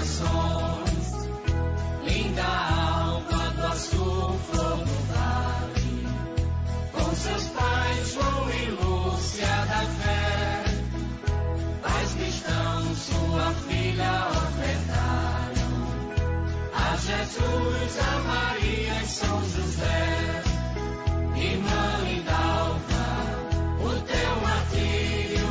vocações. Linda alva do azul, flor do vale, com seus pais João e Lúcia da fé, pais cristãos, sua filha ofertaram a Jesus, a Maria e São José. Irmã Lindalva, o teu martírio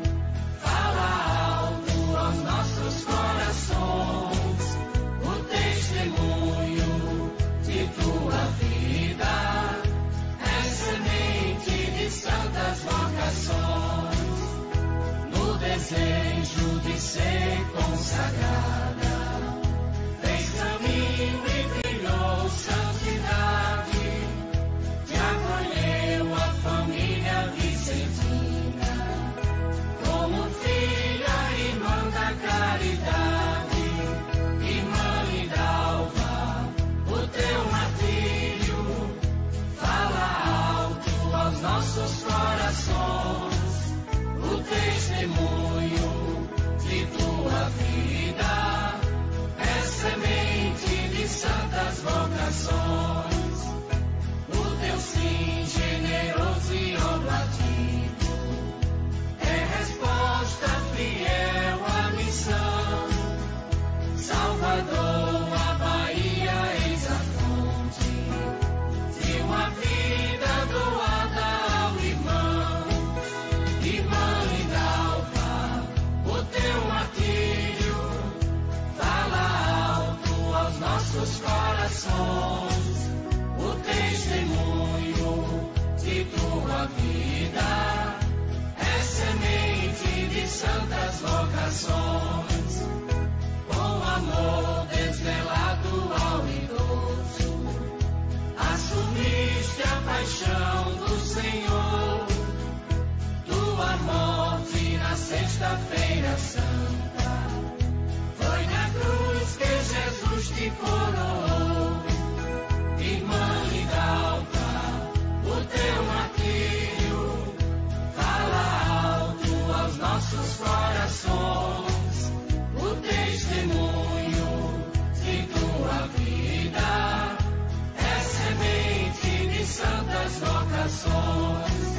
fala alto aos nossos corações, o testemunho de tua vida é semente de santas vocações, no desejo de ser consagrada, fez caminho e trilhou santidade, te acolheu a família vicentina, como filha, irmã da caridade. Irmã Lindalva, o teu martírio fala alto aos nossos corações, o testemunho de tua vida é semente de santas vocações, o teu sim generoso e oblativo é resposta fiel à missão. Salvador, a Bahia, eis a fonte de uma vida doada ao irmão. Irmã Lindalva, o teu martírio fala alto aos nossos corações, o testemunho de tua vida é semente de santas vocações, com amor desvelado ao idoso, assumiste a paixão do Senhor, tua morte na sexta-feira santa, foi na cruz que Jesus te coroou. Irmã Lindalva, o teu martírio fala alto aos nossos corações, o testemunho de tua vida é semente de santas vocações,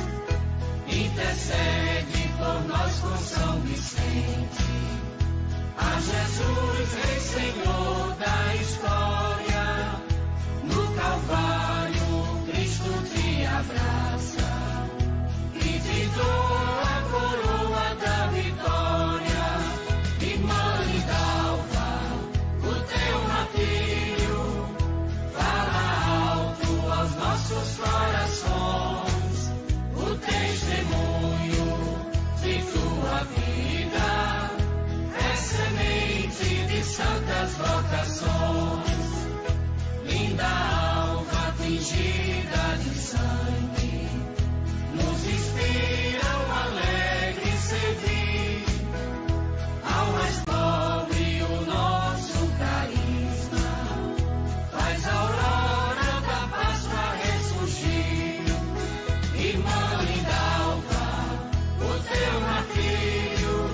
intercede por nós com São Vicente, a Jesus, Rei Senhor da história, no Calvário Cristo te abraça e te doa a coroa da vitória. Irmã Lindalva, o teu martírio fala alto aos nossos corações, o testemunho de tua vida é semente de santas vocações. Linda alva tingida de sangue, nos inspira um alegre servir ao mais pobre o nosso carisma, faz a aurora da Páscoa ressurgir. Irmã Lindalva, o teu martírio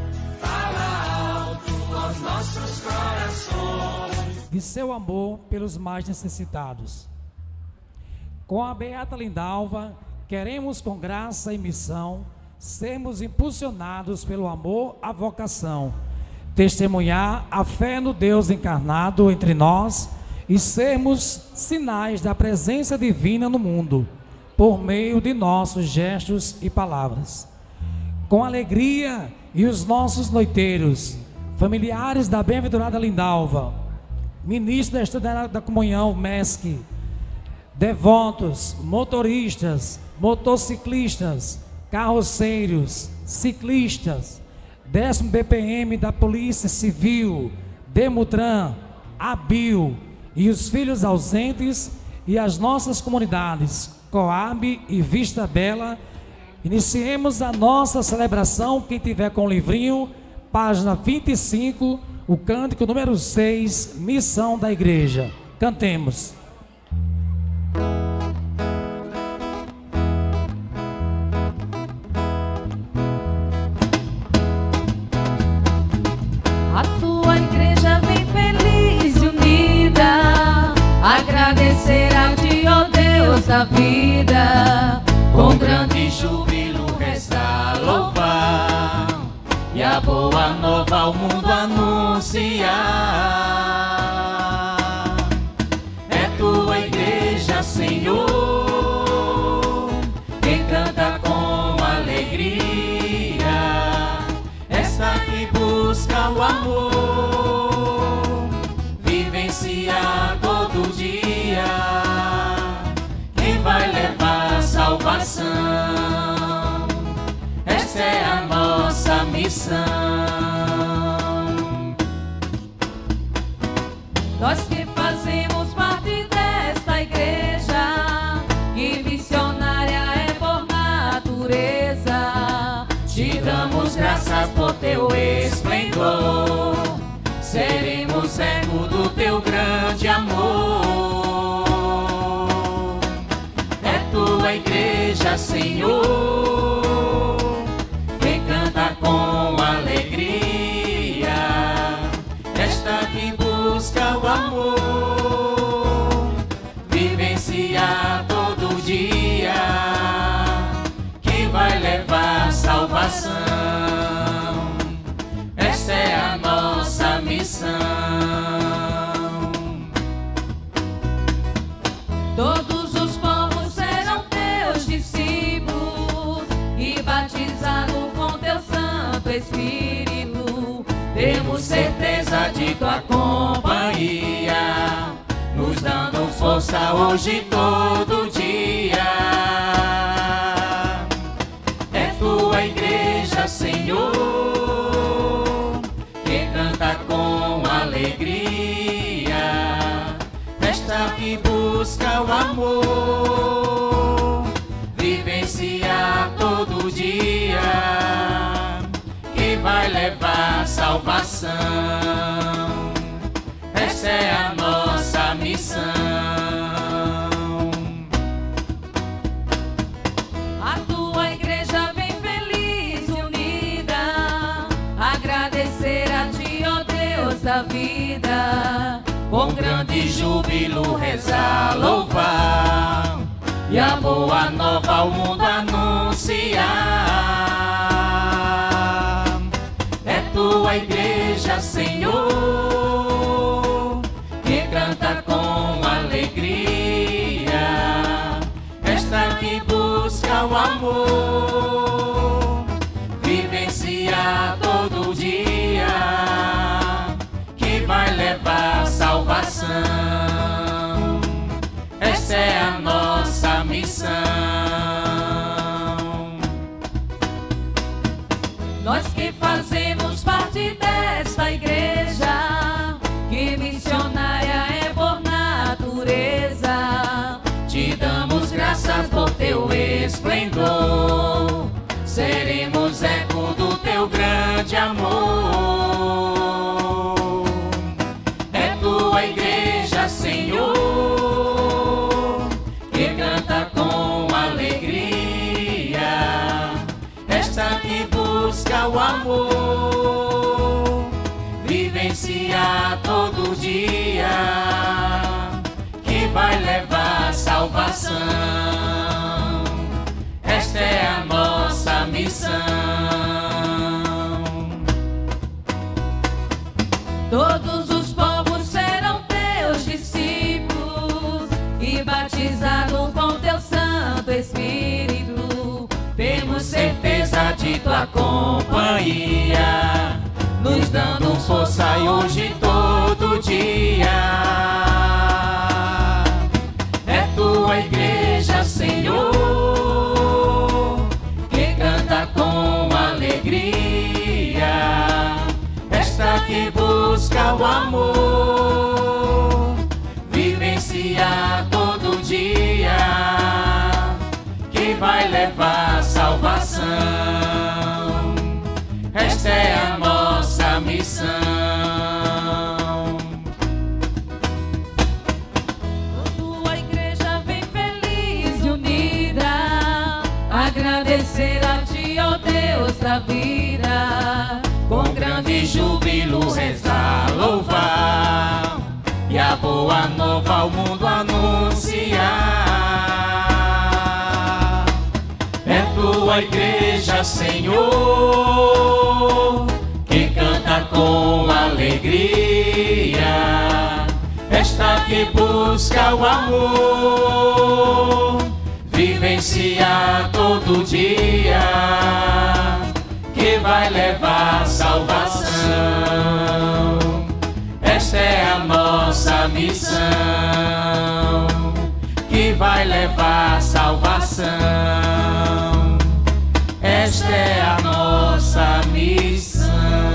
fala alto aos nossos corações, de seu amor pelos mais necessitados. Com a Beata Lindalva, queremos com graça e missão sermos impulsionados pelo amor à vocação, testemunhar a fé no Deus encarnado entre nós e sermos sinais da presença divina no mundo, por meio de nossos gestos e palavras. Com alegria e os nossos noiteiros, familiares da bem-aventurada Lindalva, ministro da Estudante da Comunhão, MESC, devotos, motoristas, motociclistas, carroceiros, ciclistas, 10º BPM da Polícia Civil, Demutran, ABIL e os filhos ausentes e as nossas comunidades, Coab e Vista Bela, iniciemos a nossa celebração. Quem tiver com o livrinho, página 25, o cântico número 6, Missão da Igreja. Cantemos. A tua igreja Deus da vida, com grande júbilo reza louvar, e a boa nova ao mundo anunciar. É tua igreja, Senhor, quem canta com alegria, esta que busca o amor, vivencia todo dia, quem vai levar salvação. Esta é a nossa missão. nós que fazemos parte desta igreja, que missionária é por natureza, Te damos graças por teu esplendor, seremos eco do teu grande amor. É tua igreja, Senhor, quem canta com alegria, esta que busca o amor, vivencia todo dia, que vai levar salvação. Esta é a nossa missão. todos os povos serão teus discípulos e batizados com teu Santo Espírito. Temos certeza de tua companhia, nos dando força hoje e todo dia. É tua igreja, Senhor, que canta com alegria, esta que busca o amor, vivencia todo dia, que vai levar salvação. Esta é a nossa missão. A tua igreja vem feliz e unida, agradecer a ti, ó Deus da vida, Com grande júbilo reza louvar, e a boa nova ao mundo anunciar. É tua igreja, Senhor, que canta com alegria, esta que busca o amor, vivencia todo dia, que vai levar salvação. Esta é a nossa missão. nós que fazemos parte desta igreja, que missionária é por natureza, Te damos graças por teu esplendor, seremos eco do teu grande amor. É tua igreja, Senhor, que canta com alegria, esta que busca o amor, vivencia todo dia, que vai levar salvação. Esta é a nossa missão. todos os povos serão teus discípulos e batizados com teu Santo Espírito. Temos certeza de tua companhia, nos dando força e hoje todo dia. É tua igreja, Senhor, que canta com alegria, esta que busca o amor, vivencia todo dia, que vai levar salvação. Esta é a nossa missão. Tua igreja vem feliz e unida, agradecer a ti, ó Deus da vida, Com grande júbilo reza louvar, e a boa nova ao mundo anunciar. tua igreja, Senhor, que canta com alegria, esta que busca o amor, vivencia todo dia, que vai levar salvação. Esta é a nossa missão, que vai levar salvação. Esta é a nossa missão.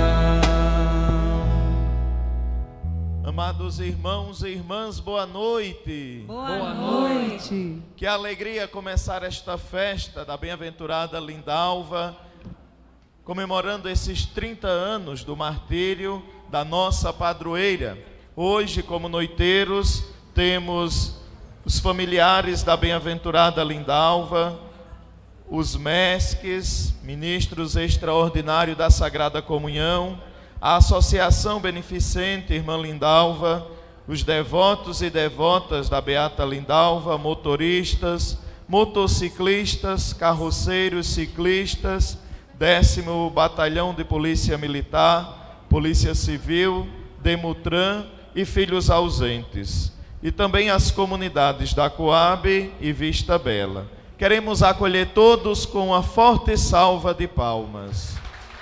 Amados irmãos e irmãs, boa noite. Boa noite. Que alegria começar esta festa da bem-aventurada Lindalva, comemorando esses 30 anos do martírio da nossa padroeira. Hoje, como noiteiros, temos os familiares da bem-aventurada Lindalva, os mesques, ministros extraordinários da Sagrada Comunhão, a Associação Beneficente Irmã Lindalva, os devotos e devotas da Beata Lindalva, motoristas, motociclistas, carroceiros, ciclistas, 10º Batalhão de Polícia Militar, Polícia Civil, Demutran e filhos ausentes, e também as comunidades da Coab e Vista Bela. Queremos acolher todos com uma forte salva de palmas.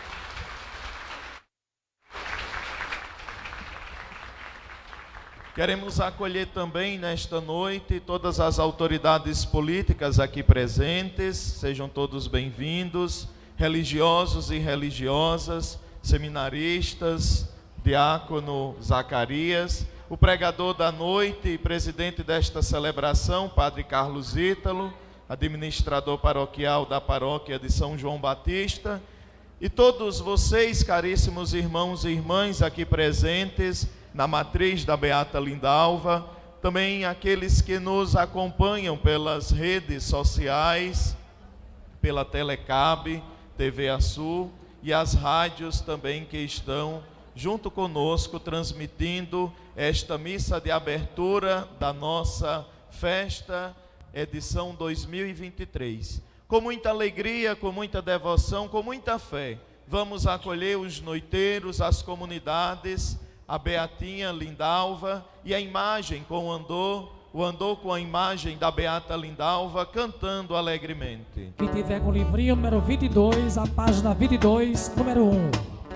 Queremos acolher também nesta noite todas as autoridades políticas aqui presentes, sejam todos bem-vindos, religiosos e religiosas, seminaristas, diácono Zacarias, o pregador da noite e presidente desta celebração, Padre Carlos Ítalo, administrador paroquial da paróquia de São João Batista, e todos vocês, caríssimos irmãos e irmãs aqui presentes na matriz da Beata Lindalva, também aqueles que nos acompanham pelas redes sociais, pela Telecab, TV Açul e as rádios também que estão junto conosco transmitindo esta missa de abertura da nossa festa edição 2023. Com muita alegria, com muita devoção, com muita fé, vamos acolher os noiteiros, as comunidades, a Beatinha Lindalva e a imagem com o andor com a imagem da Beata Lindalva, cantando alegremente. Quem tiver com o livrinho número 22, a página 22, número 1.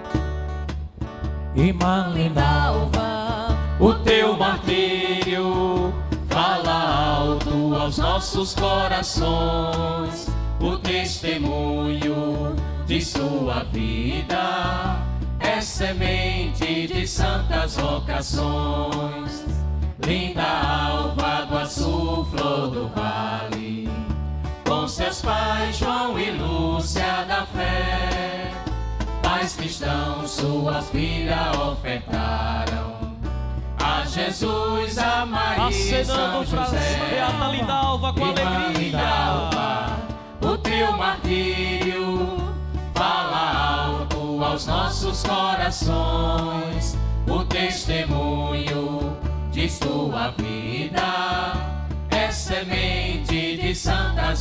Irmã Lindalva, o teu martírio fala alto aos nossos corações, o testemunho de sua vida é semente de santas vocações. Linda alva do Açu, flor do vale, com seus pais João e Lúcia da fé, pais cristãos suas filhas ofertaram a Jesus, a Maria, São José. Beata Lindalva com alegria. Lindalva, o teu martírio fala alto aos nossos corações, o testemunho de sua vida é semente de santas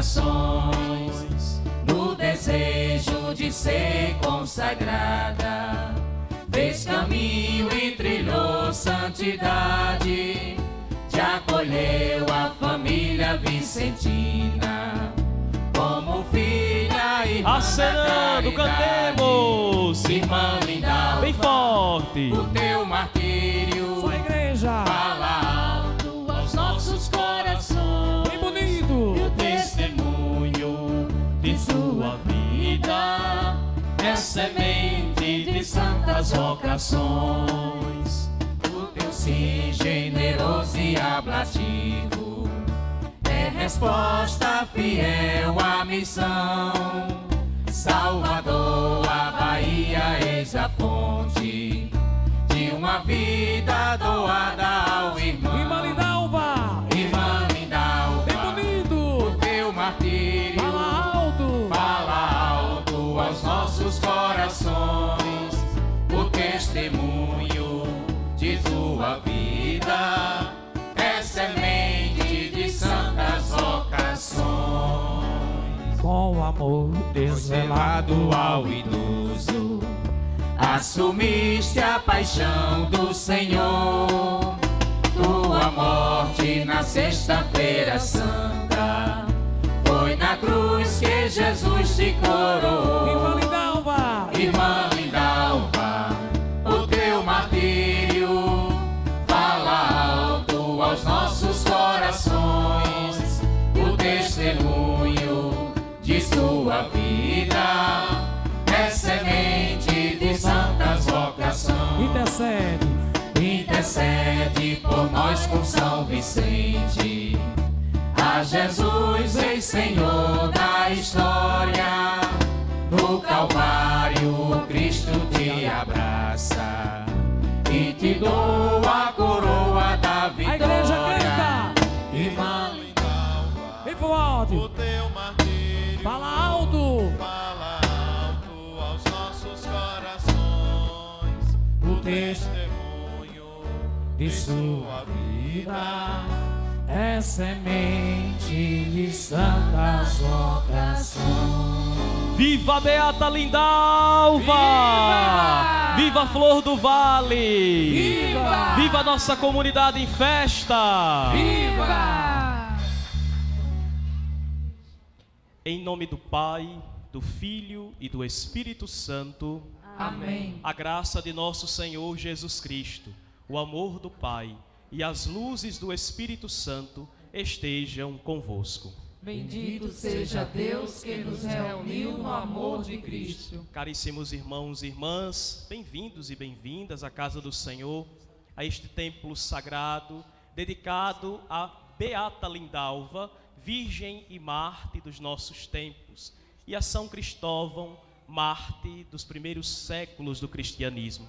vocações. No desejo de ser consagrada, fez caminho e trilhou santidade, te acolheu a família vicentina como filha e irmã. Acenando, cantemos! Irmã Lindalva, bem forte! O teu martírio, sua igreja, fala alto aos nossos corações, bem bonito! E o testemunho de sua vida é semente de santas vocações. O teu sim generoso e ablativo é resposta fiel à missão. Salvador, a Bahia, eis a fonte de uma vida doada ao irmão. Irmã Lindalva, Irmã Lindalva, bem bonito! o teu martírio Fala alto aos nossos corações, o testemunho de tua vida é semente de santas vocações. com com amor desvelado ao idoso, assumiste a paixão do Senhor. Tua morte na sexta-feira santa, foi na cruz que Jesus te coroou. Irmã Lindalva, Irmã Lindalva, o teu martírio fala alto aos nossos corações. O testemunho de sua vida é semente de santas vocações. Intercede por nós com São Vicente. A Jesus, ex-Senhor da história, no Calvário o Cristo te abraça e te doa a coroa da vitória. A igreja canta. Irmã Lindalva, Vem pro alto. o teu martírio Fala alto. fala alto aos nossos corações. O testemunho De sua vida é semente de santas vocações. Viva a Beata Lindalva! Viva! Viva a Flor do Vale! Viva! Viva a nossa comunidade em festa! Viva! Em nome do Pai, do Filho e do Espírito Santo. Amém. A graça de nosso Senhor Jesus Cristo, o amor do Pai e as luzes do Espírito Santo estejam convosco. Bendito seja Deus que nos reuniu no amor de Cristo. Caríssimos irmãos e irmãs, bem-vindos e bem-vindas à casa do Senhor, a este templo sagrado dedicado a Beata Lindalva, Virgem e Marte dos nossos tempos, e a São Cristóvão, Marte dos primeiros séculos do cristianismo.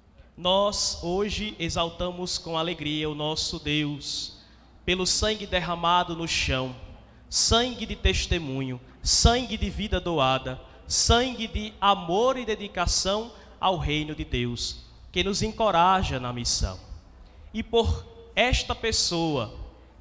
Nós hoje exaltamos com alegria o nosso Deus, pelo sangue derramado no chão, sangue de testemunho, sangue de vida doada, sangue de amor e dedicação ao reino de Deus, que nos encoraja na missão. E por esta pessoa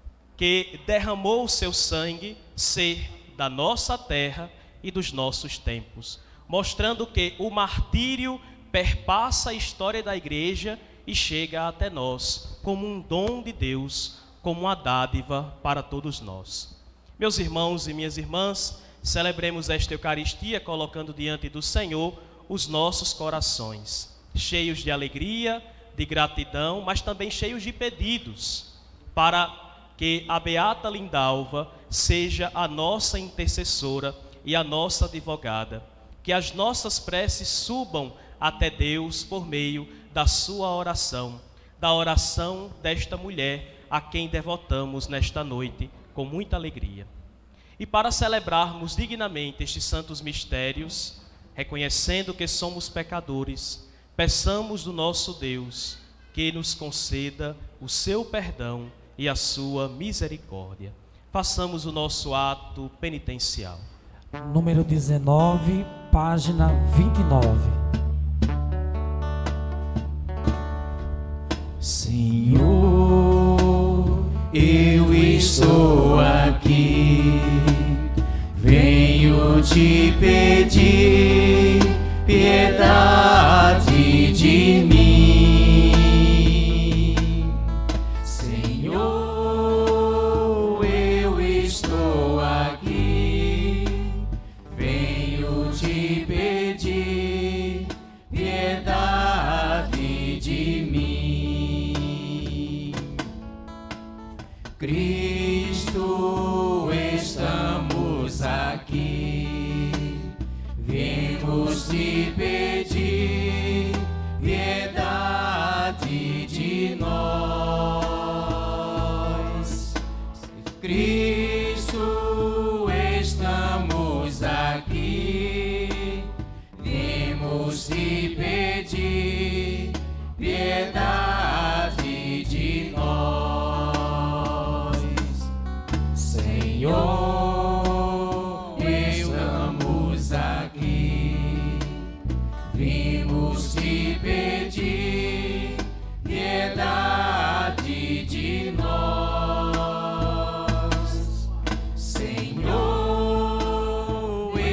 que derramou o seu sangue ser da nossa terra e dos nossos tempos, mostrando que o martírio perpassa a história da igreja e chega até nós como um dom de Deus, como uma dádiva para todos nós. Meus irmãos e minhas irmãs, celebremos esta Eucaristia colocando diante do Senhor os nossos corações, cheios de alegria, de gratidão, mas também cheios de pedidos, para que a Beata Lindalva seja a nossa intercessora e a nossa advogada, que as nossas preces subam até Deus por meio da sua oração, da oração desta mulher a quem devotamos nesta noite com muita alegria. E para celebrarmos dignamente estes santos mistérios, reconhecendo que somos pecadores, peçamos do nosso Deus que nos conceda o seu perdão e a sua misericórdia. Façamos o nosso ato penitencial. Número 19, página 29. Senhor, eu estou aqui, venho te pedir piedade de mim. Senhor, eu estou aqui, venho te pedir piedade de mim. Cristo, estamos aqui, viemos te pedir piedade de nós. Cristo, estamos aqui, viemos te pedir piedade de nós. Senhor, estamos aqui, vimos te pedir piedade de nós. Senhor,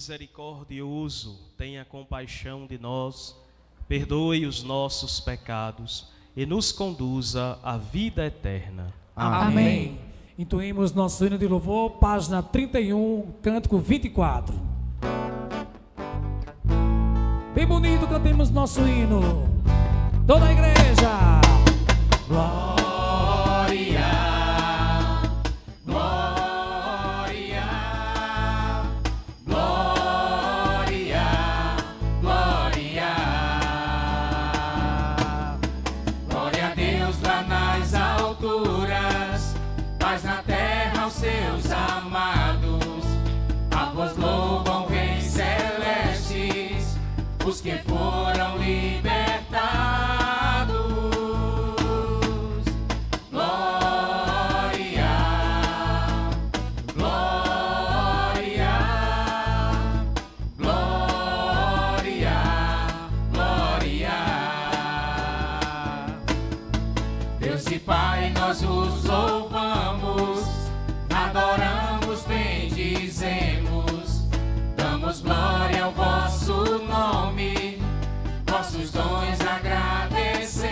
misericordioso, tenha compaixão de nós, perdoe os nossos pecados e nos conduza à vida eterna. Amém. Entoemos nosso hino de louvor, página 31, cântico 24. Bem bonito, cantemos nosso hino. Toda a igreja. Glória, glória, glória, glória. Glória a Deus lá nas alturas, paz na terra aos seus amados. A vós louvam reis celestes, os que foram libertados. Pai, nós os louvamos, adoramos, bendizemos, damos glória ao vosso nome, vossos dons agradecemos.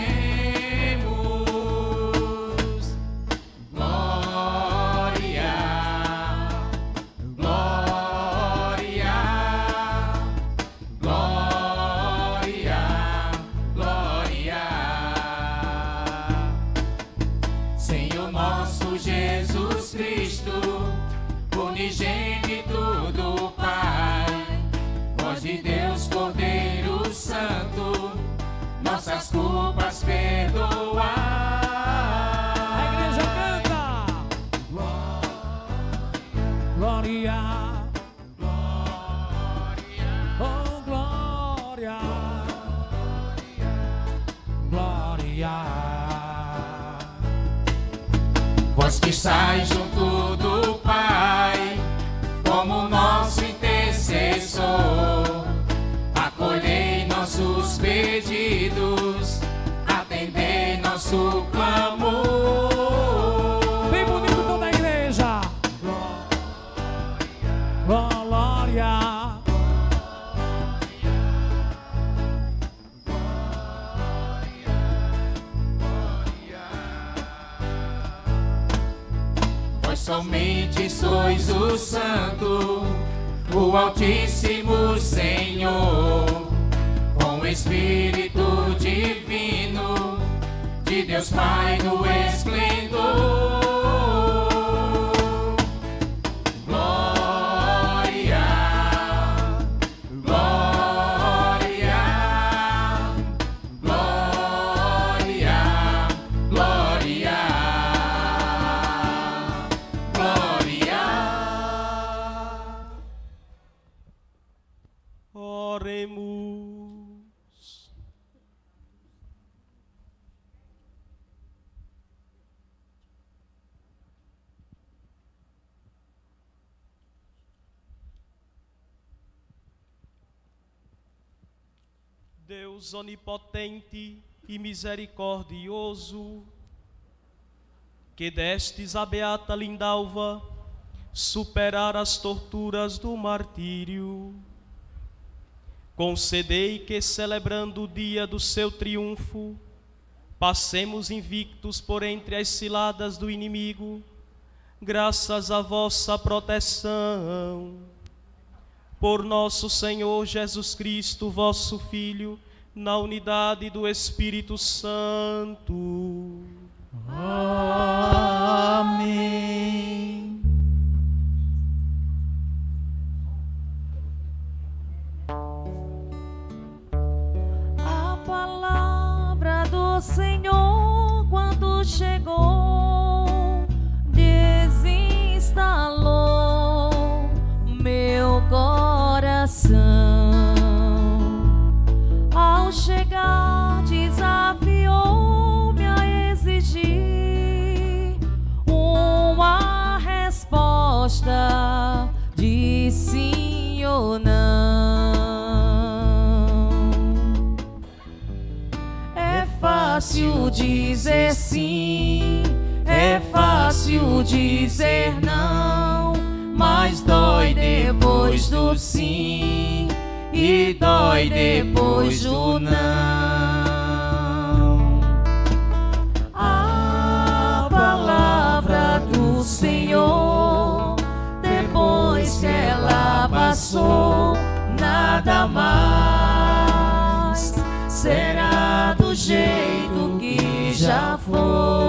Glória, glória, glória, glória. Senhor nosso Jesus Cristo, unigênito do Pai, voz de Deus, Cordeiro Santo, nossas culpas perdoai. A igreja canta. Glória, oh glória, glória. Vós que estáis junto do Pai, como nosso intercessor, acolhei nossos pedidos, atendei nosso clamor. Bem bonito toda a igreja. Glória. Somente sois o Santo, o Altíssimo Senhor, com o Espírito Divino, de Deus Pai no esplendor. Glória, glória, glória, glória. Oremos. Deus onipotente e misericordioso, que destes a beata Lindalva superar as torturas do martírio, concedei que, celebrando o dia do seu triunfo, passemos invictos por entre as ciladas do inimigo, graças à vossa proteção. Por nosso Senhor Jesus Cristo, vosso Filho, na unidade do Espírito Santo. Amém. A palavra do Senhor, quando chegou, desinstalou meu coração. Ao chegar, desafiou-me a exigir uma resposta de sim ou não. É fácil dizer sim, é fácil dizer não, mas dói depois do sim e dói depois do não. A palavra do Senhor, depois que ela passou, nada mais será do jeito que já foi.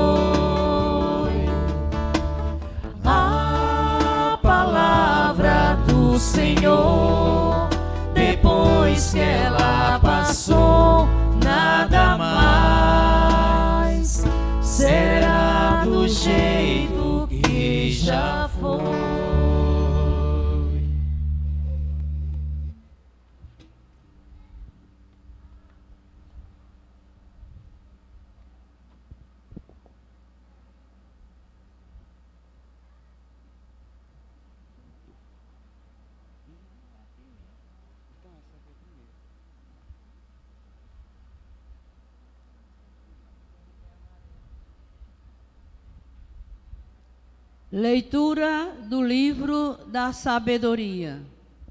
A palavra do Senhor, depois que ela passou, nada mais será do jeito que já foi. Leitura do livro da sabedoria.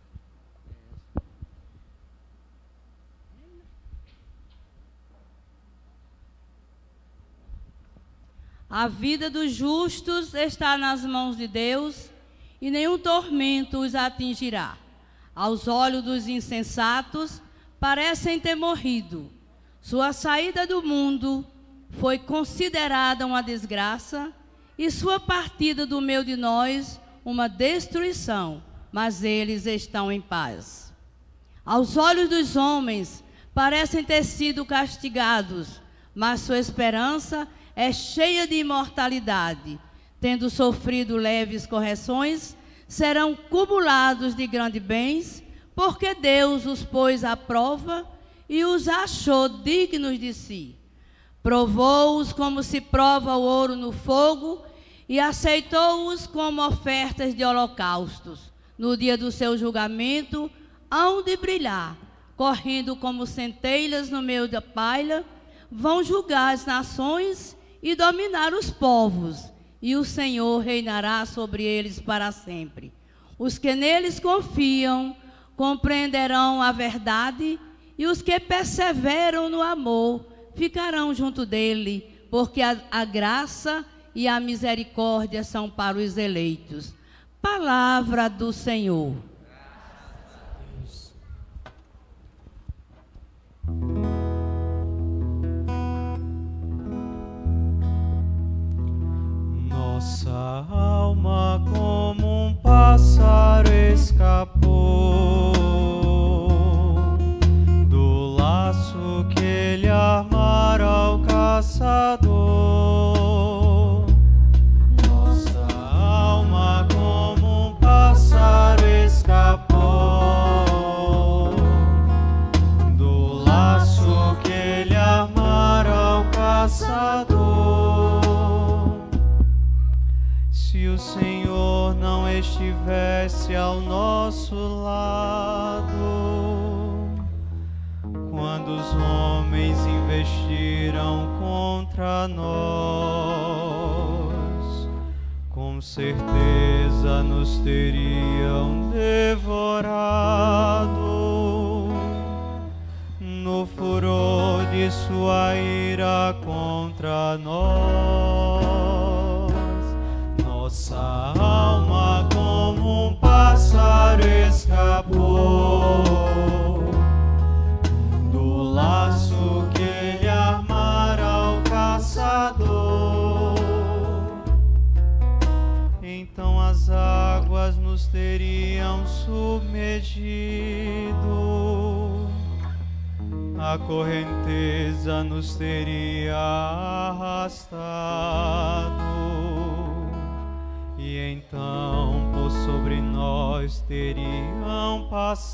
A vida dos justos está nas mãos de Deus, e nenhum tormento os atingirá. Aos olhos dos insensatos, parecem ter morrido. Sua saída do mundo foi considerada uma desgraça, e sua partida do meio de nós uma destruição, mas eles estão em paz. Aos olhos dos homens parecem ter sido castigados, mas sua esperança é cheia de imortalidade. Tendo sofrido leves correções, serão cumulados de grandes bens, porque Deus os pôs à prova e os achou dignos de si. Provou-os como se prova o ouro no fogo, e aceitou-os como ofertas de holocaustos. No dia do seu julgamento, hão de brilhar, correndo como centelhas no meio da palha, vão julgar as nações e dominar os povos, e o Senhor reinará sobre eles para sempre. Os que neles confiam compreenderão a verdade, e os que perseveram no amor ficarão junto dele, porque a graça e a misericórdia são para os eleitos. Palavra do Senhor. Nossa alma como um pássaro escapou do laço que ele armara ao caçador. Nossa alma como um pássaro escapou do laço que ele armara ao caçador. Se o Senhor não estivesse ao nosso lado, quando os homens investiram contra nós, com certeza nos teriam devorado no furor de sua ira contra nós. Nossa alma como um pássaro escapou do laço que ele armara ao caçador. Então as águas nos teriam submergido, a correnteza nos teria arrastado, e então por sobre nós teriam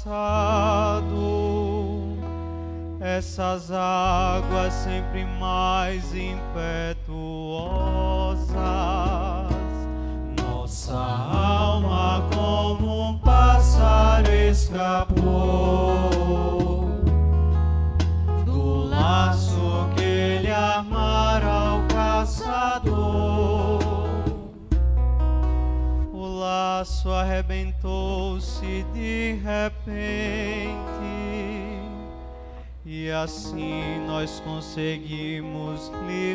passado essas águas sempre mais impetuosas. Nossa alma como um pássaro escapou do laço que ele armara ao caçador. O laço laço arrebentou-se de repente, e assim nós conseguimos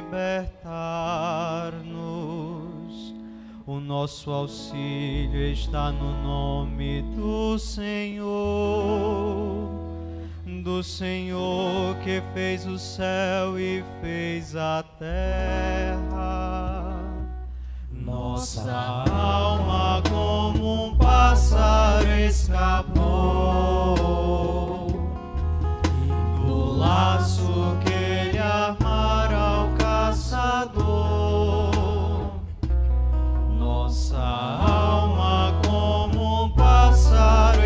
libertar-nos. O nosso auxílio está no nome do Senhor que fez o céu e fez a terra. Nossa alma como um pássaro escapou do laço que ele armara ao caçador. Nossa alma como um pássaro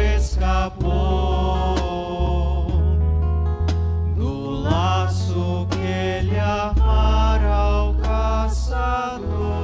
escapou do laço que ele armara ao caçador.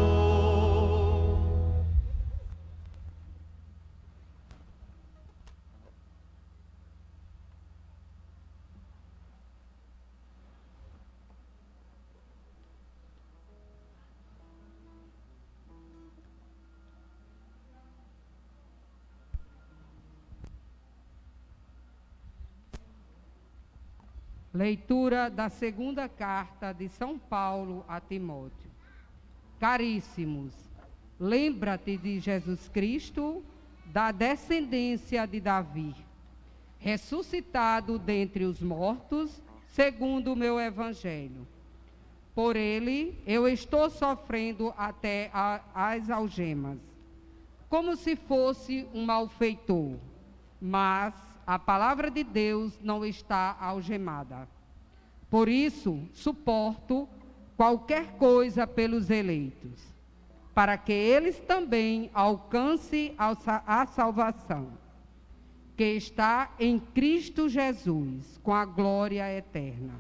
Leitura da segunda carta de São Paulo a Timóteo. Caríssimos, lembra-te de Jesus Cristo, da descendência de Davi, ressuscitado dentre os mortos, segundo o meu evangelho. Por ele eu estou sofrendo até as algemas, como se fosse um malfeitor, mas a palavra de Deus não está algemada. Por isso, suporto qualquer coisa pelos eleitos, para que eles também alcancem a salvação, que está em Cristo Jesus, com a glória eterna.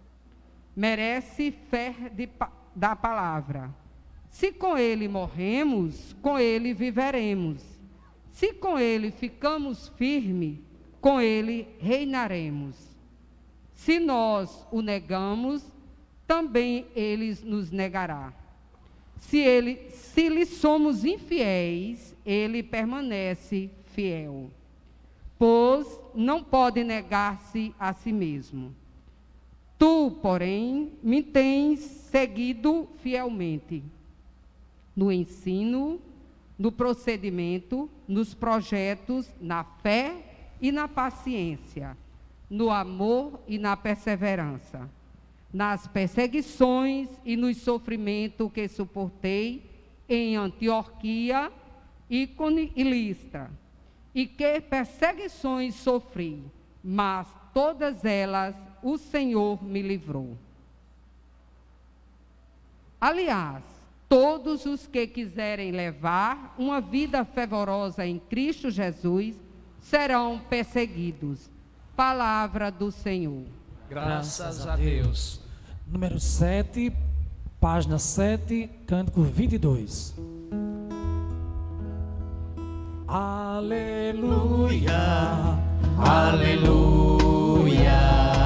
Merece fé da palavra. Se com ele morremos, com ele viveremos. Se com ele ficamos firmes, com ele reinaremos. Se nós o negamos, também ele nos negará. Se lhe somos infiéis, ele permanece fiel, pois não pode negar-se a si mesmo. Tu, porém, me tens seguido fielmente no ensino, no procedimento, nos projetos, na fé e na paciência, no amor e na perseverança, nas perseguições e nos sofrimentos que suportei em Antioquia e Listra, e que perseguições sofri, mas todas elas o Senhor me livrou. Aliás, todos os que quiserem levar uma vida fervorosa em Cristo Jesus serão perseguidos. Palavra do Senhor. Graças a Deus. Número 7, página 7, cântico 22. Aleluia, aleluia,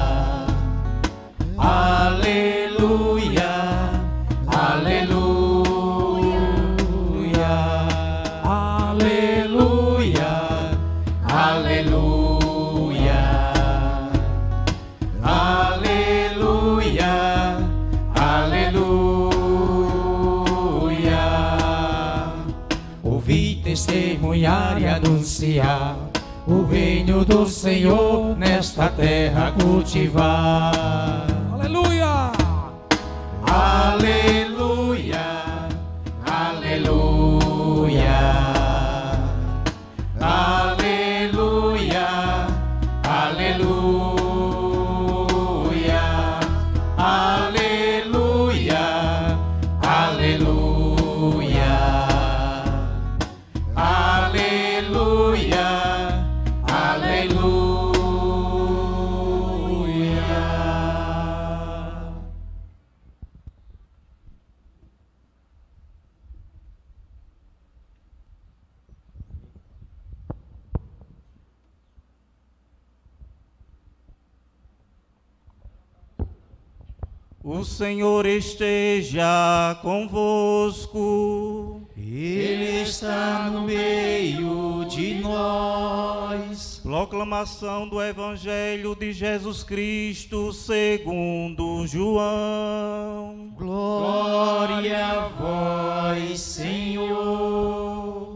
aleluia, aleluia, aleluia, aleluia, aleluia, aleluia. Ouvi testemunhar e anunciar o reino do Senhor nesta terra cultivar. aleluia, aleluia, aleluia, aleluia, aleluia, aleluia, aleluia, aleluia, aleluia. O Senhor esteja convosco. Ele está no meio de nós. Proclamação do Evangelho de Jesus Cristo segundo João. Glória a vós, Senhor.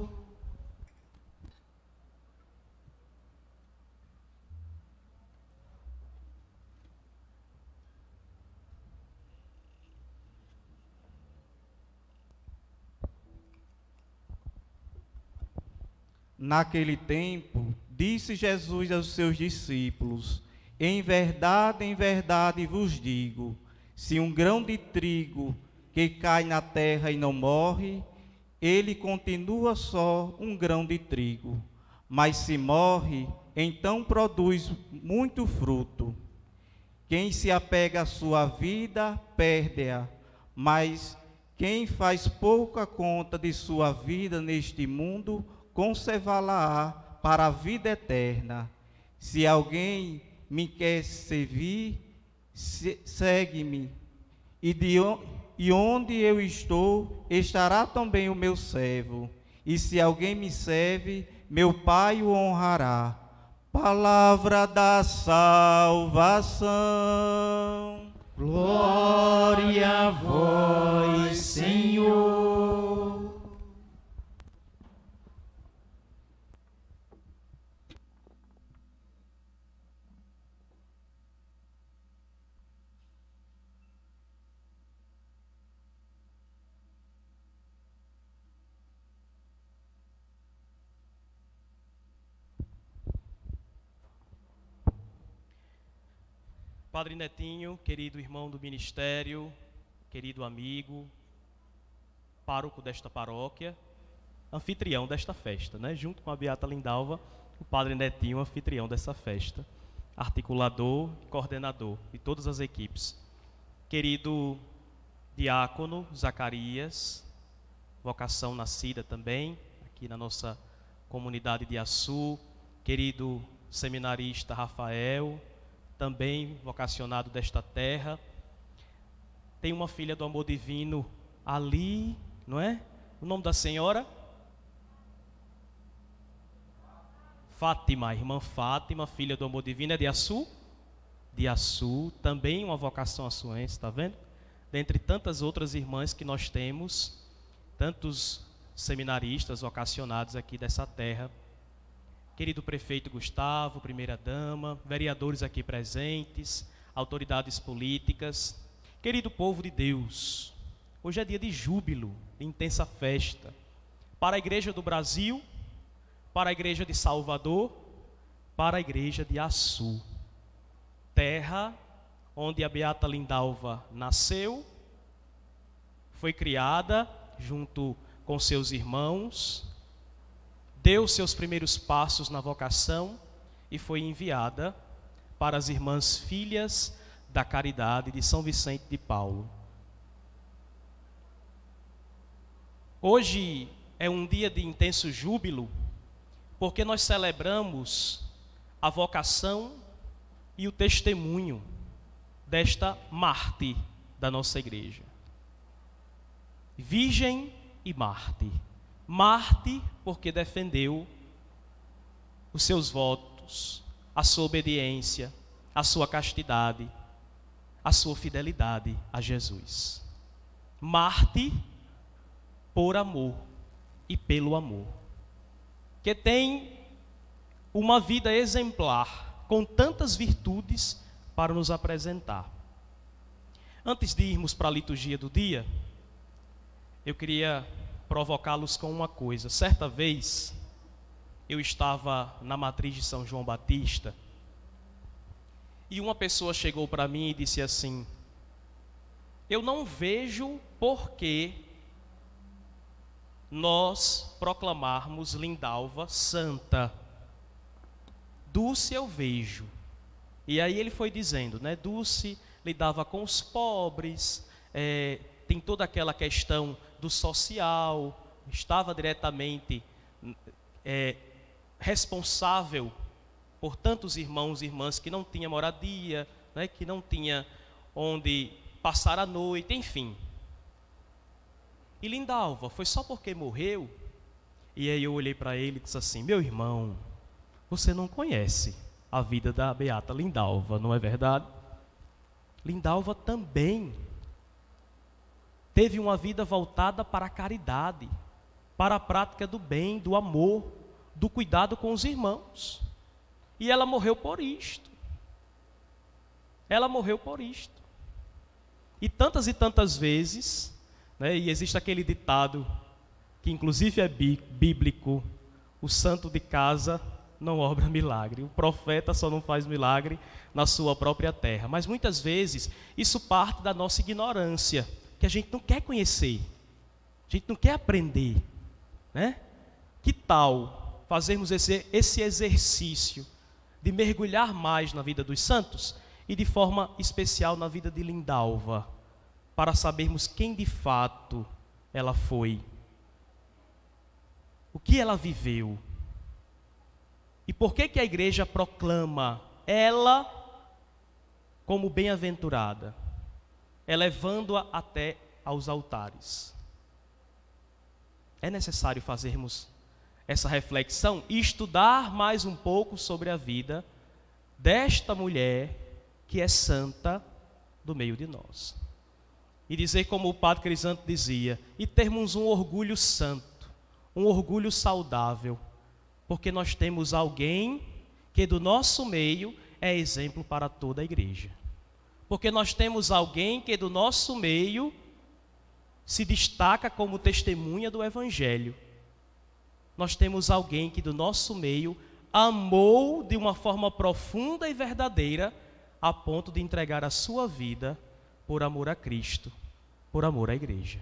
Naquele tempo, disse Jesus aos seus discípulos: em verdade vos digo, se um grão de trigo que cai na terra e não morre, ele continua só um grão de trigo. Mas se morre, então produz muito fruto. Quem se apega à sua vida, perde-a, mas quem faz pouca conta de sua vida neste mundo, conservá-la-á para a vida eterna. Se alguém me quer servir, segue-me, e onde eu estou, estará também o meu servo. E se alguém me serve, meu Pai o honrará. Palavra da salvação. Glória a vós, Senhor. Padre Netinho, querido irmão do ministério, querido amigo, pároco desta paróquia, anfitrião desta festa, né? Junto com a Beata Lindalva, o Padre Netinho, anfitrião dessa festa, articulador, coordenador de todas as equipes. Querido diácono Zacarias, vocação nascida também, aqui na nossa comunidade de Açu, querido seminarista Rafael, também vocacionado desta terra. Tem uma filha do amor divino ali, não é? O nome da senhora? Fátima, irmã Fátima, filha do amor divino, é de Açu? De Açu, também uma vocação açuense, está vendo? Dentre tantas outras irmãs que nós temos, tantos seminaristas vocacionados aqui dessa terra. Querido prefeito Gustavo, primeira-dama, vereadores aqui presentes, autoridades políticas, querido povo de Deus, hoje é dia de júbilo, de intensa festa, para a Igreja do Brasil, para a Igreja de Salvador, para a Igreja de Açu, terra onde a Beata Lindalva nasceu, foi criada junto com seus irmãos, deu seus primeiros passos na vocação e foi enviada para as irmãs filhas da caridade de São Vicente de Paulo. Hoje é um dia de intenso júbilo, porque nós celebramos a vocação e o testemunho desta mártir da nossa igreja. Virgem e mártir. Mártir porque defendeu os seus votos, a sua obediência, a sua castidade, a sua fidelidade a Jesus. Mártir por amor e pelo amor, que tem uma vida exemplar, com tantas virtudes para nos apresentar. Antes de irmos para a liturgia do dia, eu queria provocá-los com uma coisa. Certa vez, eu estava na matriz de São João Batista e uma pessoa chegou para mim e disse assim: eu não vejo por que nós proclamarmos Lindalva santa. Dulce eu vejo. E aí ele foi dizendo, né? Dulce lidava com os pobres, tem toda aquela questão do social, estava diretamente responsável por tantos irmãos e irmãs que não tinham moradia, né, que não tinham onde passar a noite, enfim. E Lindalva, foi só porque morreu? E aí eu olhei para ele e disse assim: meu irmão, você não conhece a vida da beata Lindalva, não é verdade? Lindalva também teve uma vida voltada para a caridade, para a prática do bem, do amor, do cuidado com os irmãos. E ela morreu por isto. Ela morreu por isto. E tantas vezes, né, e existe aquele ditado, que inclusive é bíblico: o santo de casa não obra milagre. O profeta só não faz milagre na sua própria terra. Mas muitas vezes isso parte da nossa ignorância, que a gente não quer conhecer, a gente não quer aprender, né? Que tal fazermos esse exercício de mergulhar mais na vida dos santos e de forma especial na vida de Lindalva, para sabermos quem de fato ela foi, o que ela viveu e por que a igreja proclama ela como bem-aventurada, elevando-a até aos altares. É necessário fazermos essa reflexão e estudar mais um pouco sobre a vida desta mulher que é santa do meio de nós. E dizer como o padre Crisanto dizia, e termos um orgulho santo, um orgulho saudável, porque nós temos alguém que do nosso meio é exemplo para toda a igreja. Porque nós temos alguém que do nosso meio se destaca como testemunha do Evangelho. Nós temos alguém que do nosso meio amou de uma forma profunda e verdadeira, a ponto de entregar a sua vida por amor a Cristo, por amor à igreja.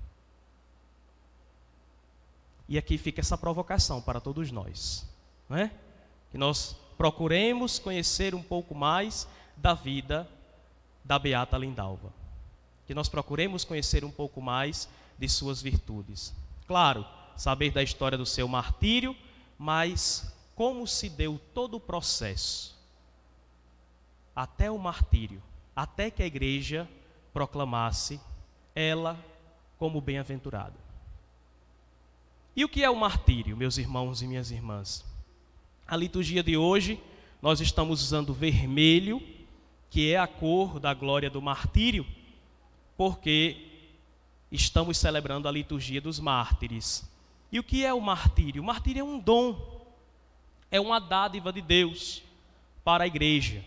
E aqui fica essa provocação para todos nós, não é? Que nós procuremos conhecer um pouco mais da vida da beata Lindalva. Que nós procuremos conhecer um pouco mais de suas virtudes. Claro, saber da história do seu martírio, mas como se deu todo o processo até o martírio, até que a igreja proclamasse ela como bem-aventurada. E o que é o martírio, meus irmãos e minhas irmãs? A liturgia de hoje, nós estamos usando vermelho, que é a cor da glória do martírio, porque estamos celebrando a liturgia dos mártires. E o que é o martírio? O martírio é um dom, é uma dádiva de Deus para a igreja.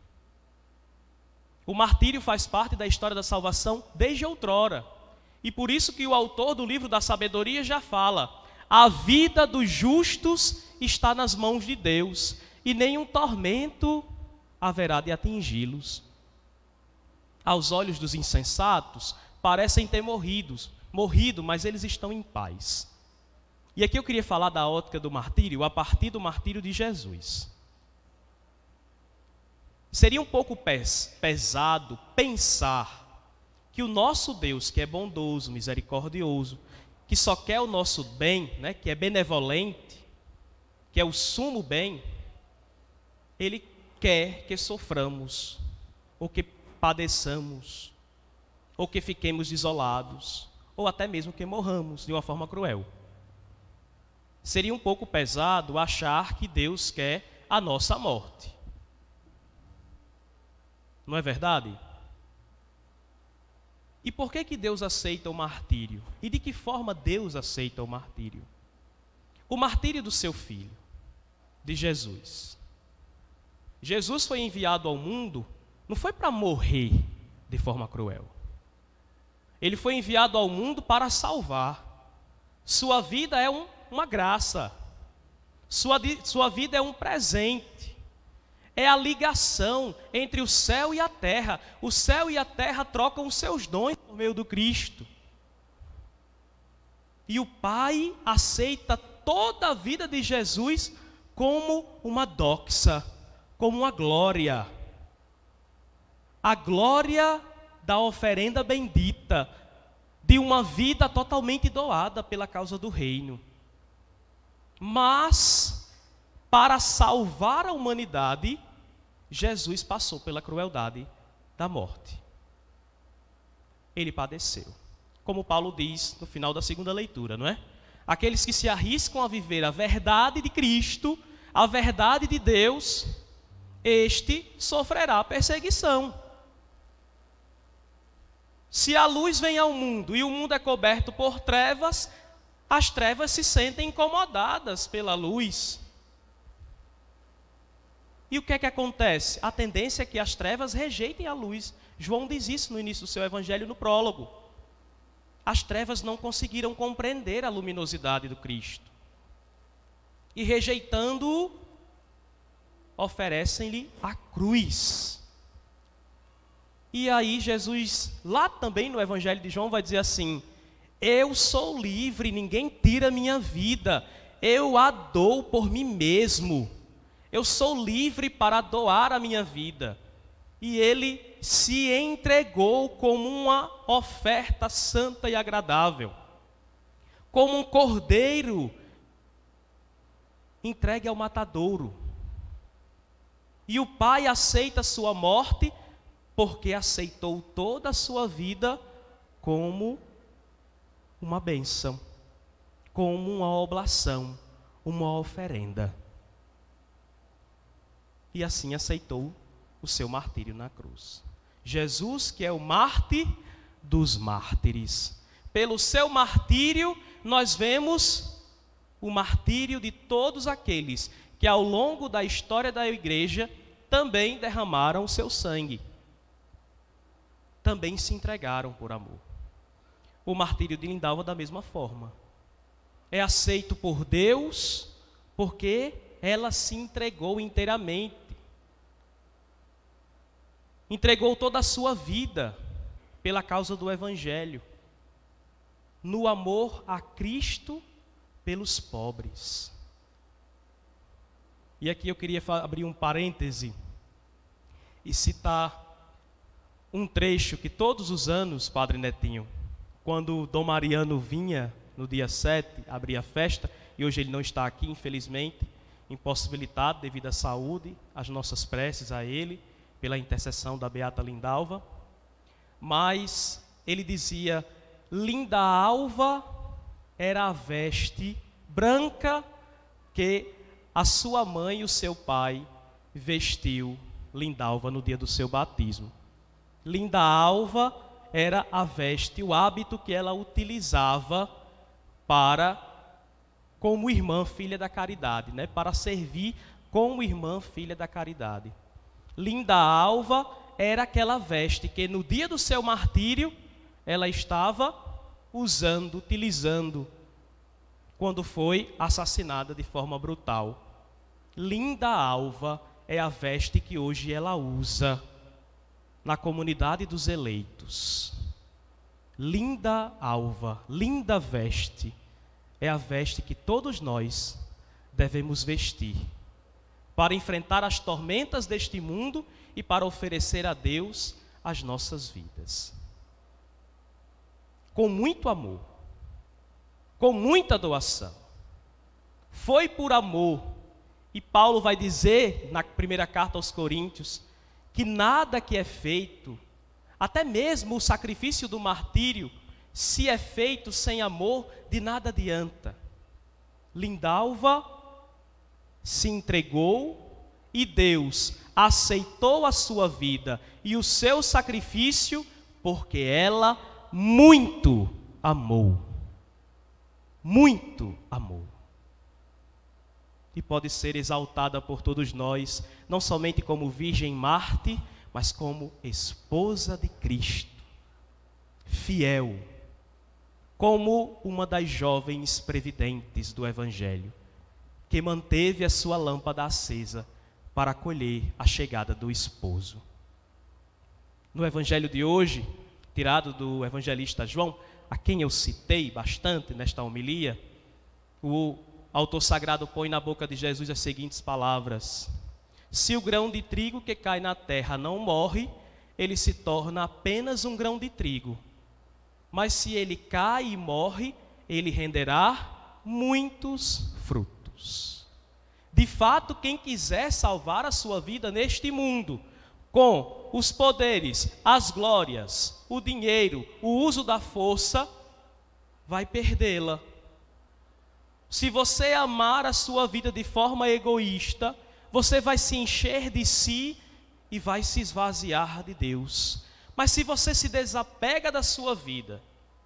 O martírio faz parte da história da salvação desde outrora. E por isso que o autor do livro da sabedoria já fala: a vida dos justos está nas mãos de Deus, e nenhum tormento haverá de atingi-los. Aos olhos dos insensatos, parecem ter morrido, mas eles estão em paz. E aqui eu queria falar da ótica do martírio, a partir do martírio de Jesus. Seria um pouco pesado pensar que o nosso Deus, que é bondoso, misericordioso, que só quer o nosso bem, né, que é benevolente, que é o sumo bem, Ele quer que soframos, ou que padeçamos, ou que fiquemos isolados, ou até mesmo que morramos de uma forma cruel. Seria um pouco pesado achar que Deus quer a nossa morte. Não é verdade? E por que Deus aceita o martírio? E de que forma Deus aceita o martírio? O martírio do seu filho, de Jesus. Jesus foi enviado ao mundo, não foi para morrer de forma cruel. Ele foi enviado ao mundo para salvar. Sua vida é uma graça. Sua vida é um presente. É a ligação entre o céu e a terra. O céu e a terra trocam os seus dons por meio do Cristo. E o Pai aceita toda a vida de Jesus como uma doxa, como uma glória. A glória da oferenda bendita, de uma vida totalmente doada pela causa do reino. Mas, para salvar a humanidade, Jesus passou pela crueldade da morte. ele padeceu. Como Paulo diz no final da segunda leitura, não é? Aqueles que se arriscam a viver a verdade de Cristo, a verdade de Deus, este sofrerá perseguição. Se a luz vem ao mundo e o mundo é coberto por trevas, as trevas se sentem incomodadas pela luz. E o que é que acontece? A tendência é que as trevas rejeitem a luz. João diz isso no início do seu evangelho, no prólogo. As trevas não conseguiram compreender a luminosidade do Cristo. E rejeitando-o, oferecem-lhe a cruz. E aí Jesus, lá também no evangelho de João, vai dizer assim: eu sou livre, ninguém tira minha vida, eu a dou por mim mesmo. Eu sou livre para doar a minha vida. E ele se entregou como uma oferta santa e agradável, como um cordeiro entregue ao matadouro. E o Pai aceita sua morte, porque aceitou toda a sua vida como uma bênção, como uma oblação, uma oferenda. E assim aceitou o seu martírio na cruz. Jesus, que é o mártir dos mártires. Pelo seu martírio, nós vemos o martírio de todos aqueles que ao longo da história da igreja também derramaram o seu sangue. Também se entregaram por amor. O martírio de Lindalva da mesma forma. É aceito por Deus porque ela se entregou inteiramente. Entregou toda a sua vida pela causa do Evangelho, no amor a Cristo pelos pobres. E aqui eu queria abrir um parêntese e citar um trecho que todos os anos, Padre Netinho, quando Dom Mariano vinha no dia 7, abria a festa, e hoje ele não está aqui, infelizmente, impossibilitado devido à saúde, as nossas preces a ele, pela intercessão da Beata Lindalva, mas ele dizia: linda alva era a veste branca que a sua mãe e o seu pai vestiu Lindalva no dia do seu batismo. Linda alva era a veste, o hábito que ela utilizava como irmã filha da caridade, né? Para servir como irmã filha da caridade. Linda alva era aquela veste que no dia do seu martírio ela estava utilizando, quando foi assassinada de forma brutal. Linda alva é a veste que hoje ela usa na comunidade dos eleitos. Linda alva, linda veste, é a veste que todos nós devemos vestir para enfrentar as tormentas deste mundo e para oferecer a Deus as nossas vidas. Com muito amor, com muita doação. Foi por amor. E Paulo vai dizer na primeira carta aos Coríntios que nada que é feito, até mesmo o sacrifício do martírio, se é feito sem amor, de nada adianta. Lindalva se entregou e Deus aceitou a sua vida e o seu sacrifício porque ela muito amou. Muito amou. E pode ser exaltada por todos nós, não somente como Virgem Mártir, mas como esposa de Cristo, fiel, como uma das jovens previdentes do Evangelho, que manteve a sua lâmpada acesa para acolher a chegada do esposo. No Evangelho de hoje, tirado do evangelista João, a quem eu citei bastante nesta homilia, o autor sagrado põe na boca de Jesus as seguintes palavras: se o grão de trigo que cai na terra não morre, ele se torna apenas um grão de trigo. Mas se ele cai e morre, ele renderá muitos frutos. De fato, quem quiser salvar a sua vida neste mundo, com os poderes, as glórias, o dinheiro, o uso da força, vai perdê-la. Se você amar a sua vida de forma egoísta, você vai se encher de si e vai se esvaziar de Deus. Mas se você se desapega da sua vida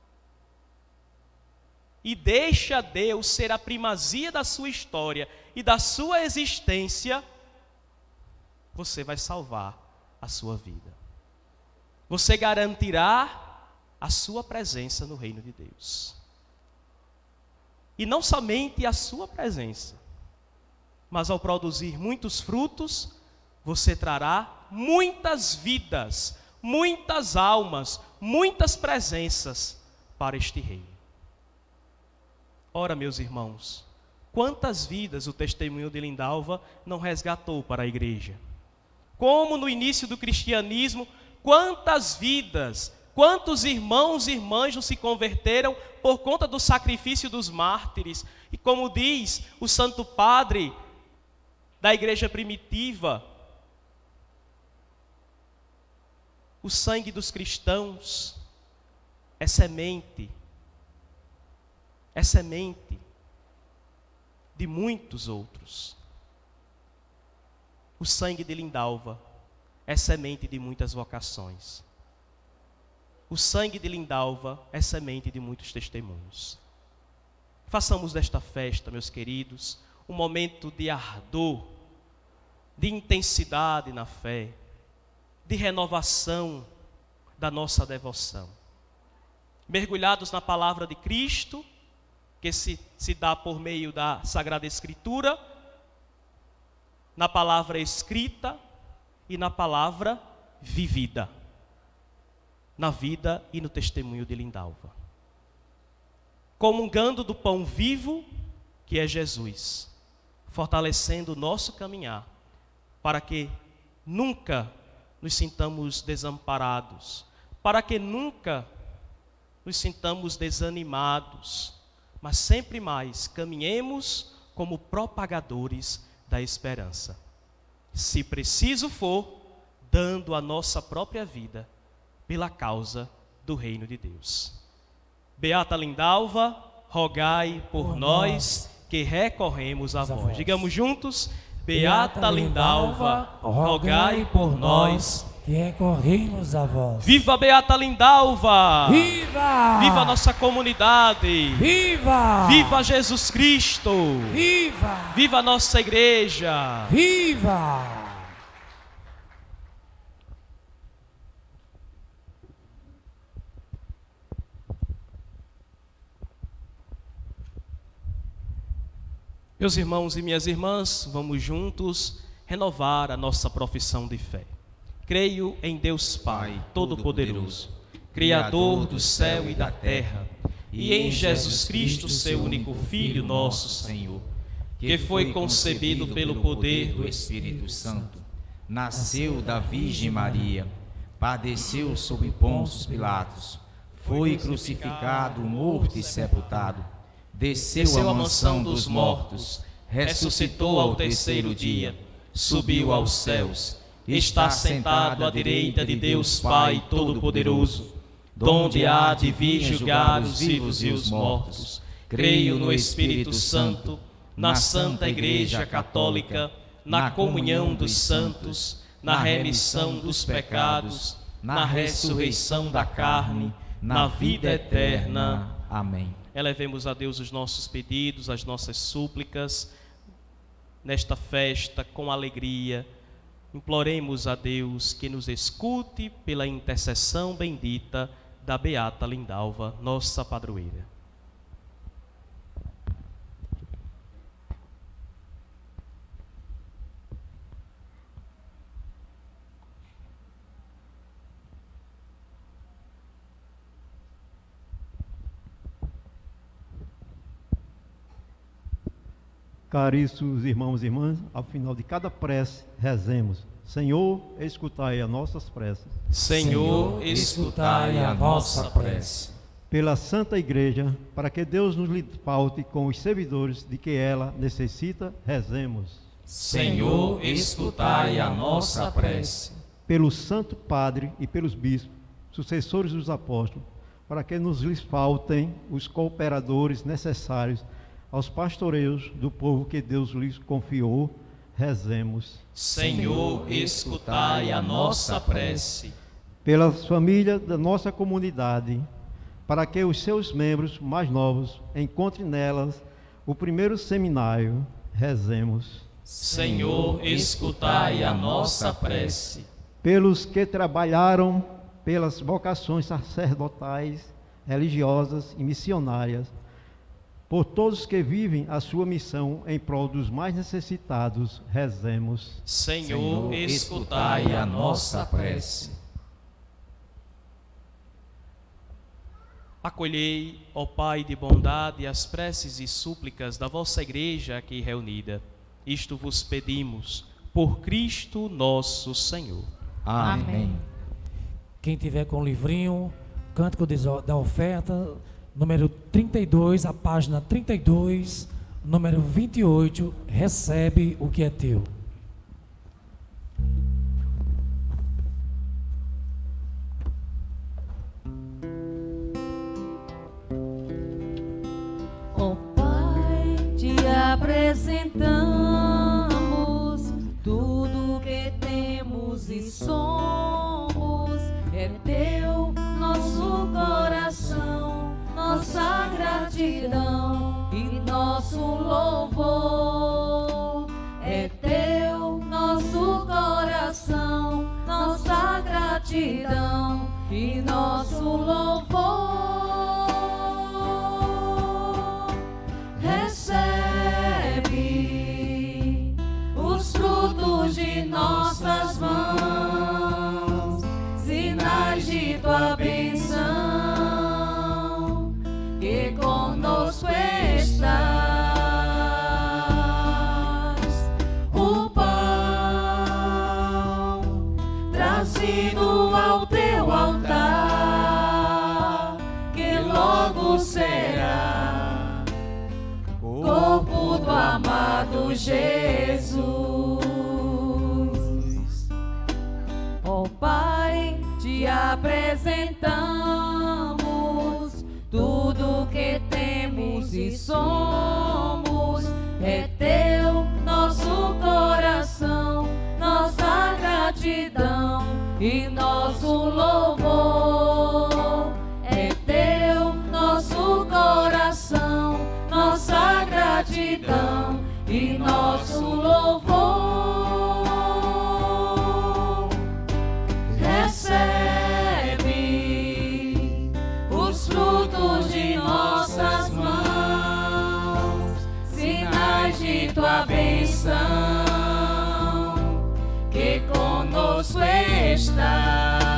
e deixa Deus ser a primazia da sua história e da sua existência, você vai salvar a sua vida. Você garantirá a sua presença no reino de Deus. E não somente a sua presença, mas ao produzir muitos frutos, você trará muitas vidas, muitas almas, muitas presenças para este reino. Ora, meus irmãos, quantas vidas o testemunho de Lindalva não resgatou para a igreja? Como no início do cristianismo, quantas vidas, quantos irmãos e irmãs não se converteram por conta do sacrifício dos mártires? E como diz o Santo Padre da igreja primitiva, o sangue dos cristãos é semente de muitos outros. O sangue de Lindalva é semente de muitas vocações. O sangue de Lindalva é semente de muitos testemunhos. Façamos desta festa, meus queridos, um momento de ardor, de intensidade na fé, de renovação da nossa devoção. Mergulhados na palavra de Cristo, que se dá por meio da Sagrada Escritura, na palavra escrita e na palavra vivida, na vida e no testemunho de Lindalva. Comungando do pão vivo, que é Jesus, fortalecendo o nosso caminhar, para que nunca nos sintamos desamparados, para que nunca nos sintamos desanimados, mas sempre mais caminhemos como propagadores da esperança. Se preciso for, dando a nossa própria vida pela causa do reino de Deus. Beata Lindalva, rogai por nós que recorremos a vós. Digamos juntos: Beata Lindalva, rogai por nós que recorremos a vós. Viva Beata Lindalva! Viva! Viva a nossa comunidade! Viva! Viva Jesus Cristo! Viva! Viva a nossa igreja! Viva! Meus irmãos e minhas irmãs, vamos juntos renovar a nossa profissão de fé. Creio em Deus Pai Todo-Poderoso, Criador do céu e da terra, e em Jesus Cristo, seu único Filho, nosso Senhor, que foi concebido pelo poder do Espírito Santo, nasceu da Virgem Maria, padeceu sob Pôncio Pilatos, foi crucificado, morto e sepultado, desceu à mansão dos mortos, ressuscitou ao terceiro dia, subiu aos céus, está sentado à direita de Deus Pai Todo-Poderoso, donde há de vir julgar os vivos e os mortos. Creio no Espírito Santo, na Santa Igreja Católica, na comunhão dos santos, na remissão dos pecados, na ressurreição da carne, na vida eterna. Amém. Elevemos a Deus os nossos pedidos, as nossas súplicas, nesta festa com alegria. Imploremos a Deus que nos escute pela intercessão bendita da Beata Lindalva, nossa padroeira. Caríssimos irmãos e irmãs, ao final de cada prece, rezemos: Senhor, escutai as nossas preces. Senhor, escutai a nossa prece. Pela Santa Igreja, para que Deus nos falte com os servidores de que ela necessita, rezemos. Senhor, escutai a nossa prece. pelo Santo Padre e pelos bispos, sucessores dos apóstolos, para que nos lhes faltem os cooperadores necessários aos pastoreios do povo que Deus lhes confiou. Rezemos. Senhor, escutai a nossa prece. Pelas famílias da nossa comunidade, para que os seus membros mais novos encontrem nelas o primeiro seminário. Rezemos. Senhor, escutai a nossa prece. Pelos que trabalharam pelas vocações sacerdotais, religiosas e missionárias, por todos que vivem a sua missão em prol dos mais necessitados, rezemos. Senhor, escutai a nossa prece. Acolhei, ó Pai de bondade, as preces e súplicas da vossa Igreja aqui reunida. Isto vos pedimos, por Cristo nosso Senhor. Amém. Quem tiver com o livrinho, Cântico da Oferta, número 32, a página 32, número 28, recebe o que é teu. Ó Pai, te apresentamos tudo que temos e somos, é teu nosso coração, nossa gratidão e nosso louvor. É teu nosso coração, nossa gratidão e nosso louvor. Recebe os frutos de nossas mãos, sinais de tua bênção, que conosco estás. O pão trazido ao teu altar, que logo será corpo do amado Jesus. Ó Pai, te apresentamos tudo que temos e somos, é teu nosso coração, nossa gratidão e nosso louvor. É teu nosso coração, nossa gratidão e nosso louvor. Recebe os frutos de nossas mãos, sinais de tua bênção, que conosco estás.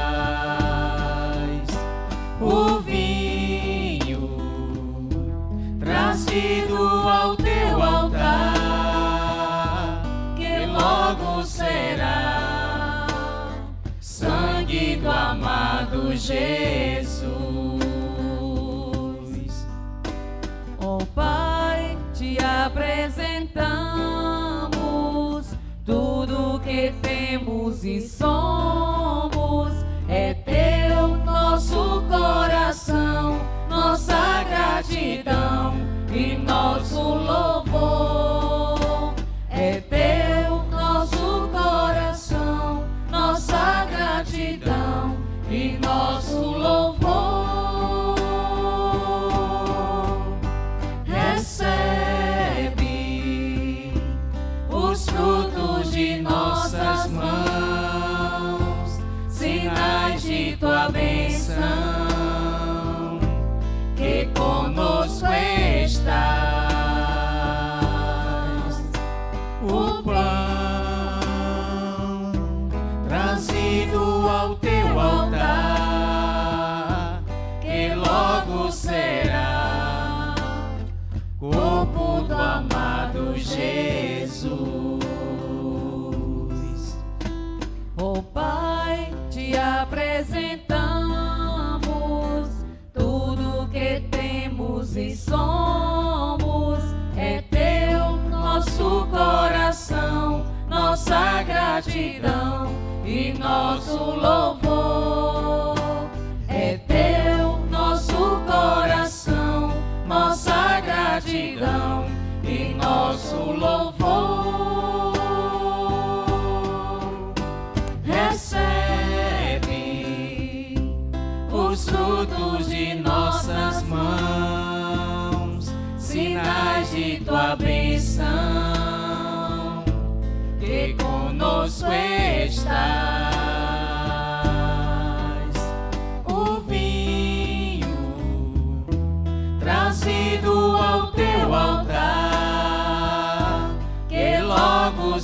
O vinho trazido ao teu altar, que logo será sangue do amado Jesus. Ó Pai, te apresentamos tudo que temos e somos, é teu nosso coração, nossa gratidão e nosso louvor. É teu nosso coração, nossa gratidão e nosso louvor. Recebe os frutos de nossas mãos, sinais de tua bênção, que conosco estás. O pão trazido ao teu altar, que logo será corpo do amado Jesus. Ó Pai, te apresentamos tudo que temos e somos, é teu nosso coração, nossa gratidão e nosso nosso louvor. É teu nosso coração, nossa gratidão e nosso louvor. Recebe os frutos de nossas mãos, sinais de tua bênção, que conosco estás. O vinho trazido ao teu altar, que logo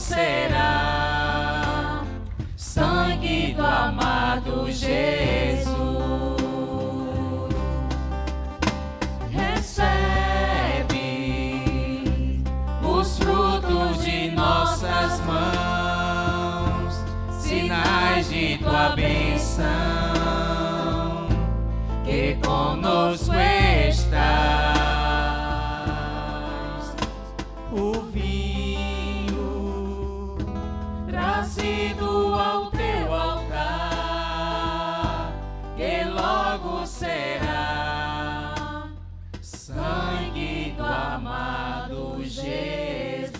será sangue do amado Jesus. Recebe os frutos de nossas mãos, sinais de tua bênção, que conosco estás. O vinho trazido ao teu altar, que logo será sangue do amado Jesus.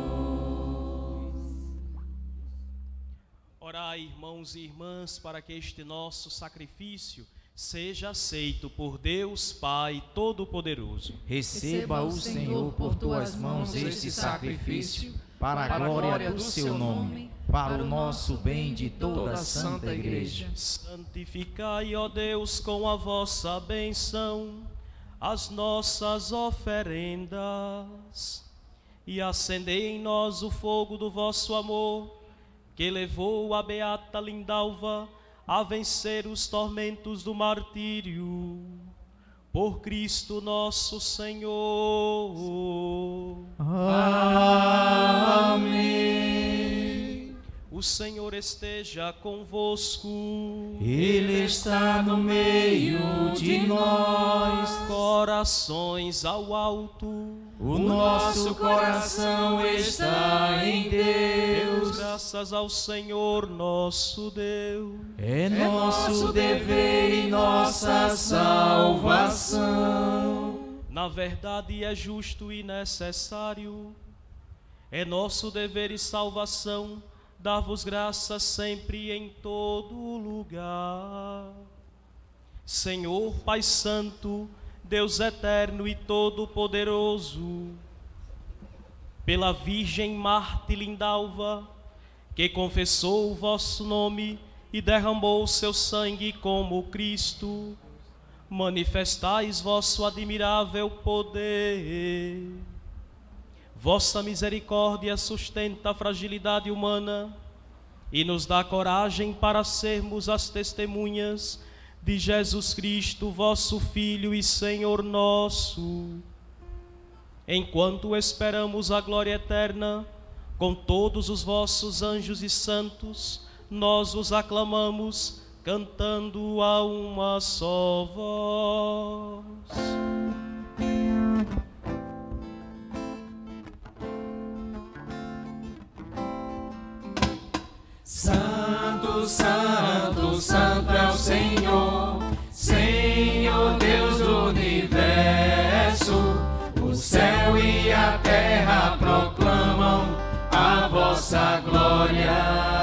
Orai, irmãos e irmãs, para que este nosso sacrifício seja aceito por Deus Pai Todo-Poderoso. Receba o Senhor por tuas mãos este sacrifício, para a glória do seu nome, para o nosso bem de toda a Santa Igreja. Santificai, ó Deus, com a vossa bênção as nossas oferendas, e acendei em nós o fogo do vosso amor, que levou a beata Lindalva a vencer os tormentos do martírio. Por Cristo nosso Senhor. Amém. O Senhor esteja convosco. Ele está no meio de nós. Corações ao alto. O nosso coração está em Deus. Graças ao Senhor nosso Deus. É nosso dever e nossa salvação. Na verdade é justo e necessário, é nosso dever e salvação, dar-vos graças sempre e em todo lugar. Senhor, Pai Santo, Deus eterno e todo-poderoso, pela Virgem Marte Lindalva, que confessou o vosso nome e derramou o seu sangue como Cristo, manifestais vosso admirável poder. Vossa misericórdia sustenta a fragilidade humana e nos dá coragem para sermos as testemunhas de Jesus Cristo, vosso Filho e Senhor nosso. Enquanto esperamos a glória eterna, com todos os vossos anjos e santos, nós os aclamamos, cantando a uma só voz. Santo, santo, santo é o Senhor, Senhor Deus do universo. O céu e a terra proclamam a vossa glória.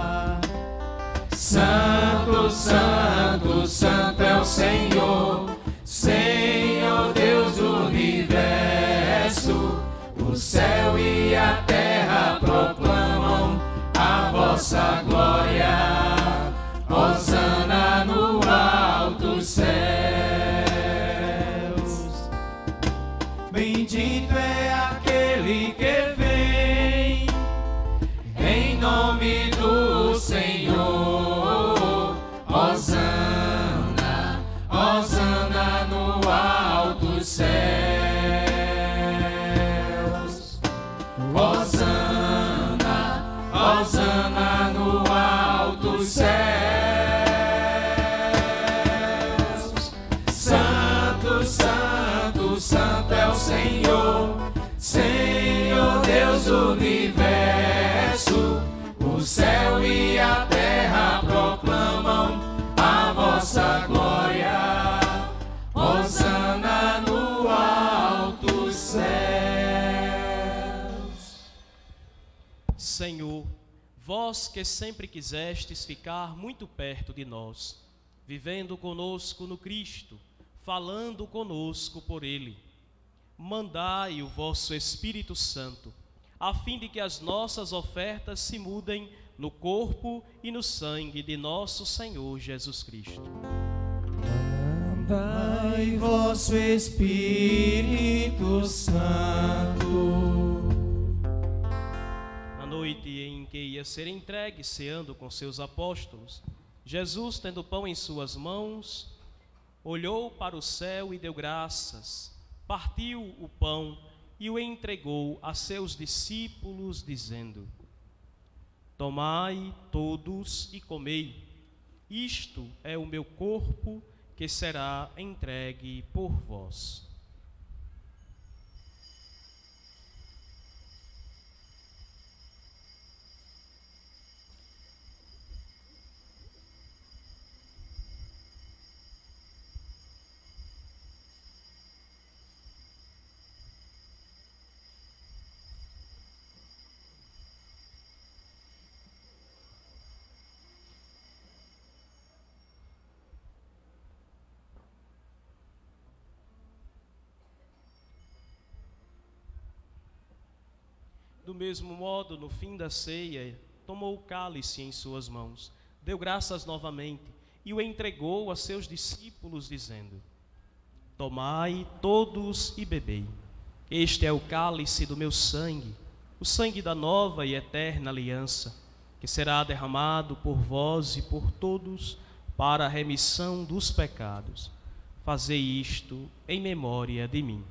Santo, santo, santo é o Senhor, Senhor, vós que sempre quisestes ficar muito perto de nós, vivendo conosco no Cristo, falando conosco por Ele, mandai o vosso Espírito Santo, a fim de que as nossas ofertas se mudem no corpo e no sangue de nosso Senhor Jesus Cristo. Mandai vosso Espírito Santo. Na noite em que ia ser entregue, ceando com seus apóstolos, Jesus, tendo pão em suas mãos, olhou para o céu e deu graças, partiu o pão e o entregou a seus discípulos, dizendo: tomai todos e comei, isto é o meu corpo que será entregue por vós. Do mesmo modo, no fim da ceia, tomou o cálice em suas mãos, deu graças novamente e o entregou a seus discípulos, dizendo: tomai todos e bebei. Este é o cálice do meu sangue, o sangue da nova e eterna aliança, que será derramado por vós e por todos para a remissão dos pecados. Fazei isto em memória de mim.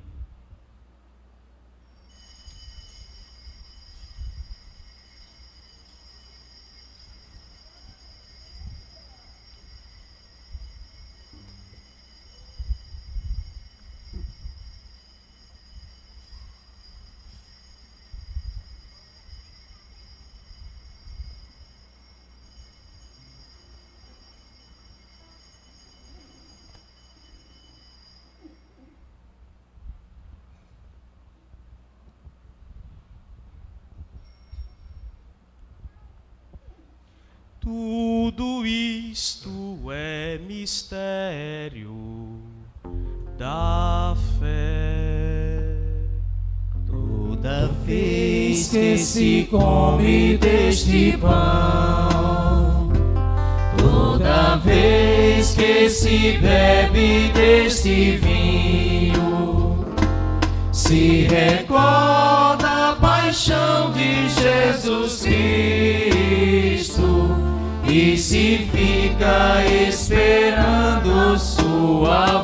Tudo isto é mistério da fé. Toda vez que se come deste pão, toda vez que se bebe deste vinho, se recorda a paixão de Jesus Cristo e se fica esperando sua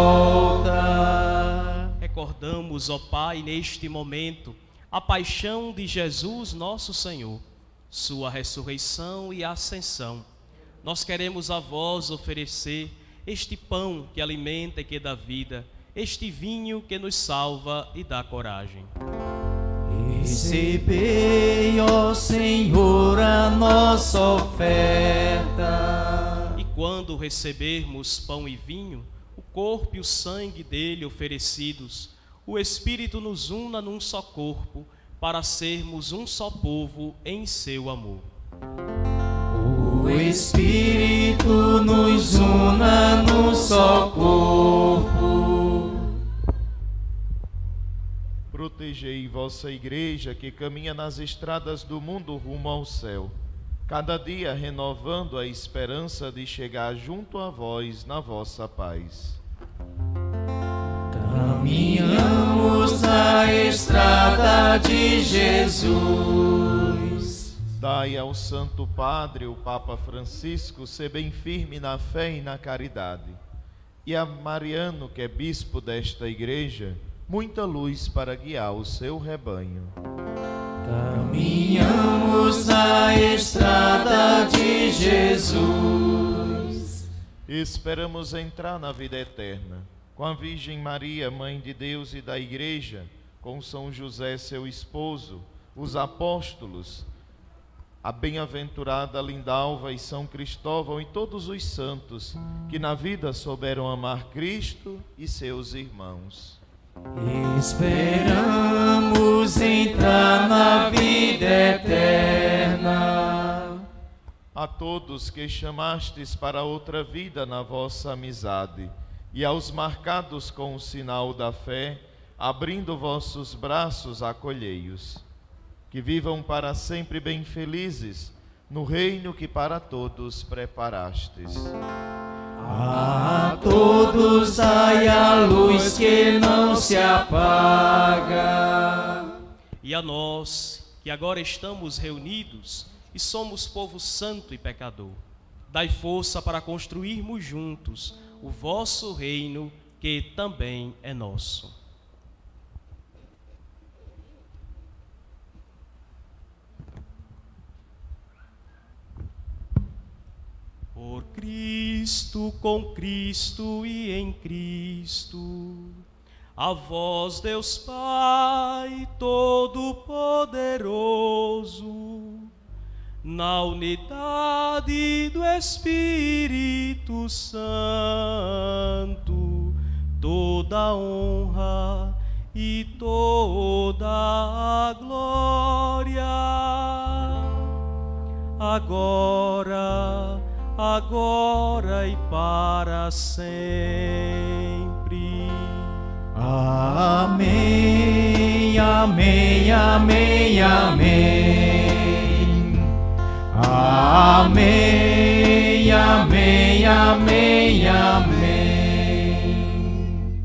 volta. Recordamos, ó Pai, neste momento, a paixão de Jesus, nosso Senhor, sua ressurreição e ascensão. Nós queremos a vós oferecer este pão que alimenta e que dá vida, este vinho que nos salva e dá coragem. Recebei, ó Senhor, a nossa oferta. E quando recebermos pão e vinho, o corpo e o sangue dele oferecidos, o Espírito nos una num só corpo, para sermos um só povo em seu amor. O Espírito nos una num só corpo. Protegei vossa igreja que caminha nas estradas do mundo rumo ao céu, cada dia renovando a esperança de chegar junto a vós na vossa paz. Caminhamos na estrada de Jesus. Dai ao Santo Padre, o Papa Francisco, ser bem firme na fé e na caridade, e a Mariano, que é bispo desta igreja, muita luz para guiar o seu rebanho. Caminhamos na estrada de Jesus. Esperamos entrar na vida eterna, com a Virgem Maria, Mãe de Deus e da Igreja, com São José, seu esposo, os apóstolos, a bem-aventurada Lindalva e São Cristóvão e todos os santos que na vida souberam amar Cristo e seus irmãos. Esperamos entrar na vida eterna. A todos que chamastes para outra vida na vossa amizade, e aos marcados com o sinal da fé, abrindo vossos braços, acolhei-os. Que vivam para sempre bem felizes, no reino que para todos preparastes. A todos sai a luz que não se apaga. E a nós, que agora estamos reunidos e somos povo santo e pecador, dai força para construirmos juntos o vosso reino, que também é nosso. Por Cristo, com Cristo e em Cristo, a vós, Deus Pai Todo-Poderoso, na unidade do Espírito Santo, toda honra e toda a glória, agora e para sempre. Amém, amém, amém, amém. Amém, amém, amém, amém.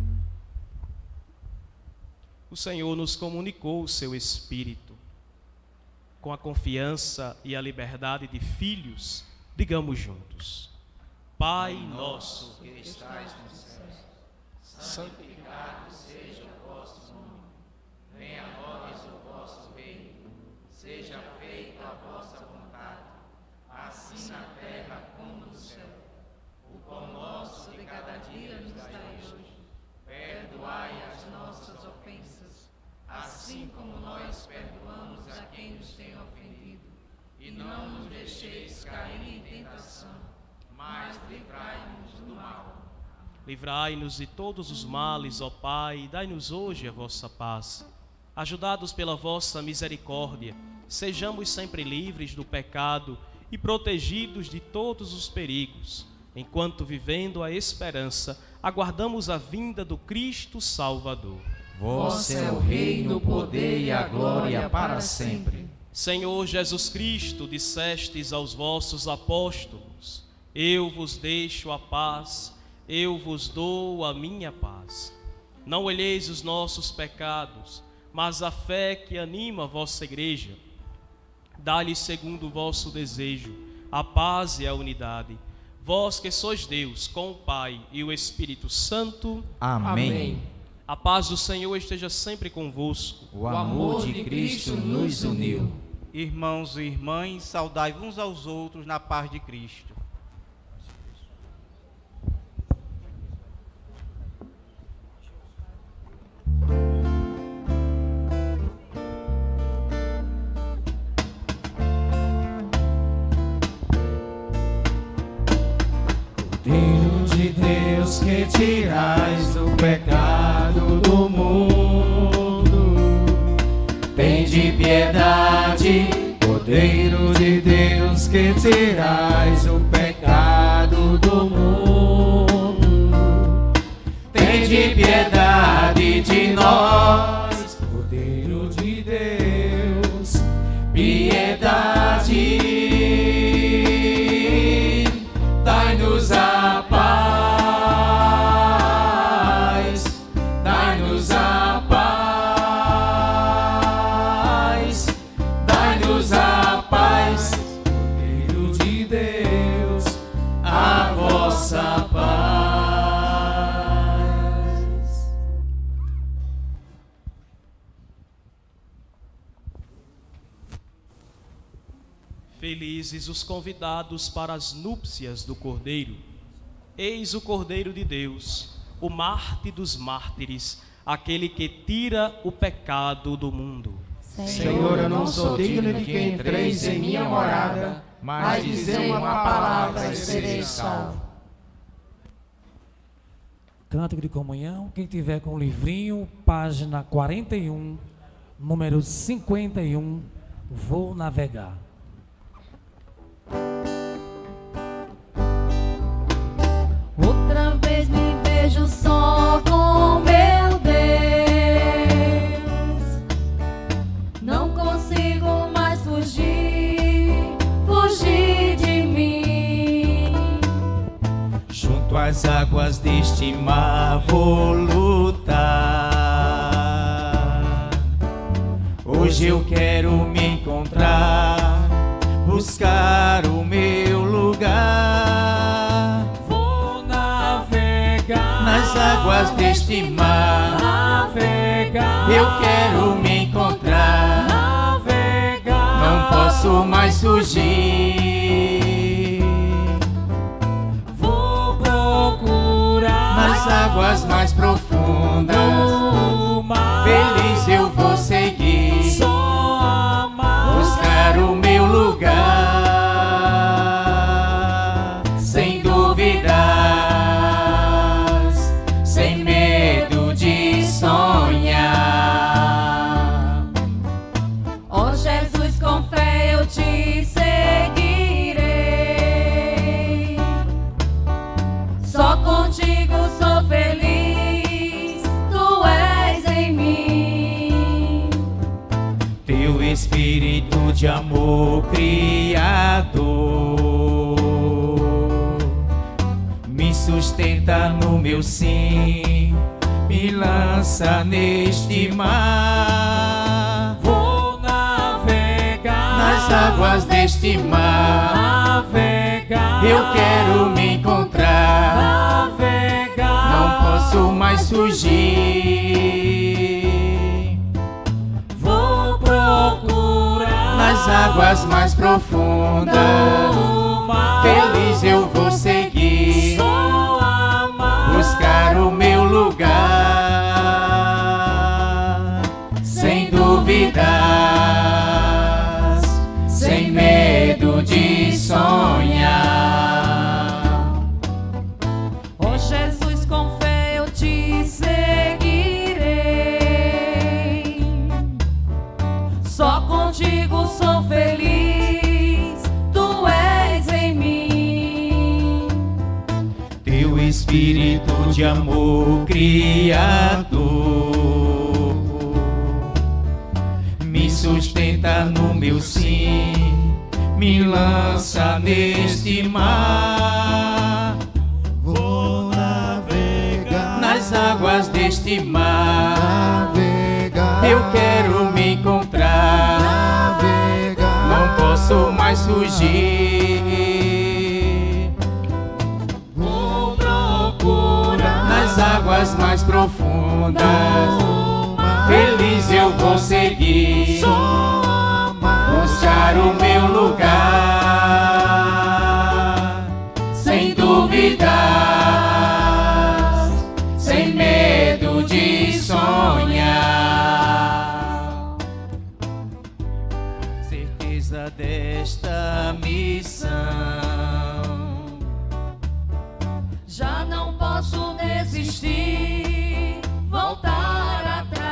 O Senhor nos comunicou o seu Espírito. Com a confiança e a liberdade de filhos, digamos juntos: Pai nosso que estais nos céus, santificado seja o vosso nome. Venha a nós o vosso reino. Seja feita a vossa vontade, assim na terra como no céu. O pão nosso de cada dia nos dai hoje. Perdoai as nossas ofensas, assim como nós perdoamos a quem nos tem ofendido. E não nos deixeis cair em tentação, mas livrai-nos do mal. Livrai-nos de todos os males, ó Pai, e dai-nos hoje a vossa paz. Ajudados pela vossa misericórdia, sejamos sempre livres do pecado e protegidos de todos os perigos, enquanto, vivendo a esperança, aguardamos a vinda do Cristo Salvador. Vosso é o reino, o poder e a glória para sempre. Senhor Jesus Cristo, dissestes aos vossos apóstolos: eu vos deixo a paz, eu vos dou a minha paz. Não olheis os nossos pecados, mas a fé que anima a vossa igreja. Dá-lhes segundo o vosso desejo a paz e a unidade. Vós que sois Deus, com o Pai e o Espírito Santo. Amém. A paz do Senhor esteja sempre convosco. O amor de Cristo nos uniu. Irmãos e irmãs, saudai uns aos outros na paz de Cristo. Cordeiro de Deus, que tirais o pecado do mundo, tende piedade. Cordeiro de Deus, que tirais o pecado do mundo, tende piedade de nós. Cordeiro de Deus, piedade, dai-nos a paz, dai-nos a paz, dai-nos a paz. Cordeiro de Deus, a vossa paz. Felizes os convidados para as núpcias do Cordeiro. Eis o Cordeiro de Deus, o Marte dos mártires, aquele que tira o pecado do mundo. Senhor, eu não sou digno de que entreis em minha morada, mas dizei uma palavra e serei salvo. Cântico de Comunhão. Quem tiver com o livrinho, página 41, número 51, Vou Navegar. Outra vez me vejo só com meu Deus, não consigo mais fugir de mim. Junto às águas deste mar vou lutar. Hoje eu quero me encontrar, buscar o meu lugar. Vou navegar nas águas deste mar. Navegar, eu quero me encontrar. Navegar, não posso mais fugir. Vou procurar nas águas mais profundas. Feliz eu vou seguir, só amar, buscar o meu lugar, sem dúvidas, sem medo de sonhar. Ó Jesus, com fé eu te seguirei, só contigo sou feliz, tu és em mim. Teu espírito de amor criador me sustenta no meu sim, me lança neste mar. Vou navegar nas águas deste mar. Navegar, eu quero me encontrar. Navegar, não posso mais fugir. Vou procurar nas águas mais profundas. Feliz eu vou seguir, só amar, buscar o meu lugar, sem dúvidas, sem medo de sonhar. Ó Jesus, com fé eu te seguirei, só contigo sou feliz, tu és em mim. Teu espírito de amor criador me sustenta no meu sim, me lança neste mar. Vou navegar nas águas deste mar. Navegar, eu quero me encontrar. Navegar, não posso mais fugir. Vou procurar nas águas mais profundas. Feliz eu vou seguir, buscar o meu lugar, sem dúvidas, sem medo de sonhar. Certeza desta missão, já não posso desistir, voltar atrás.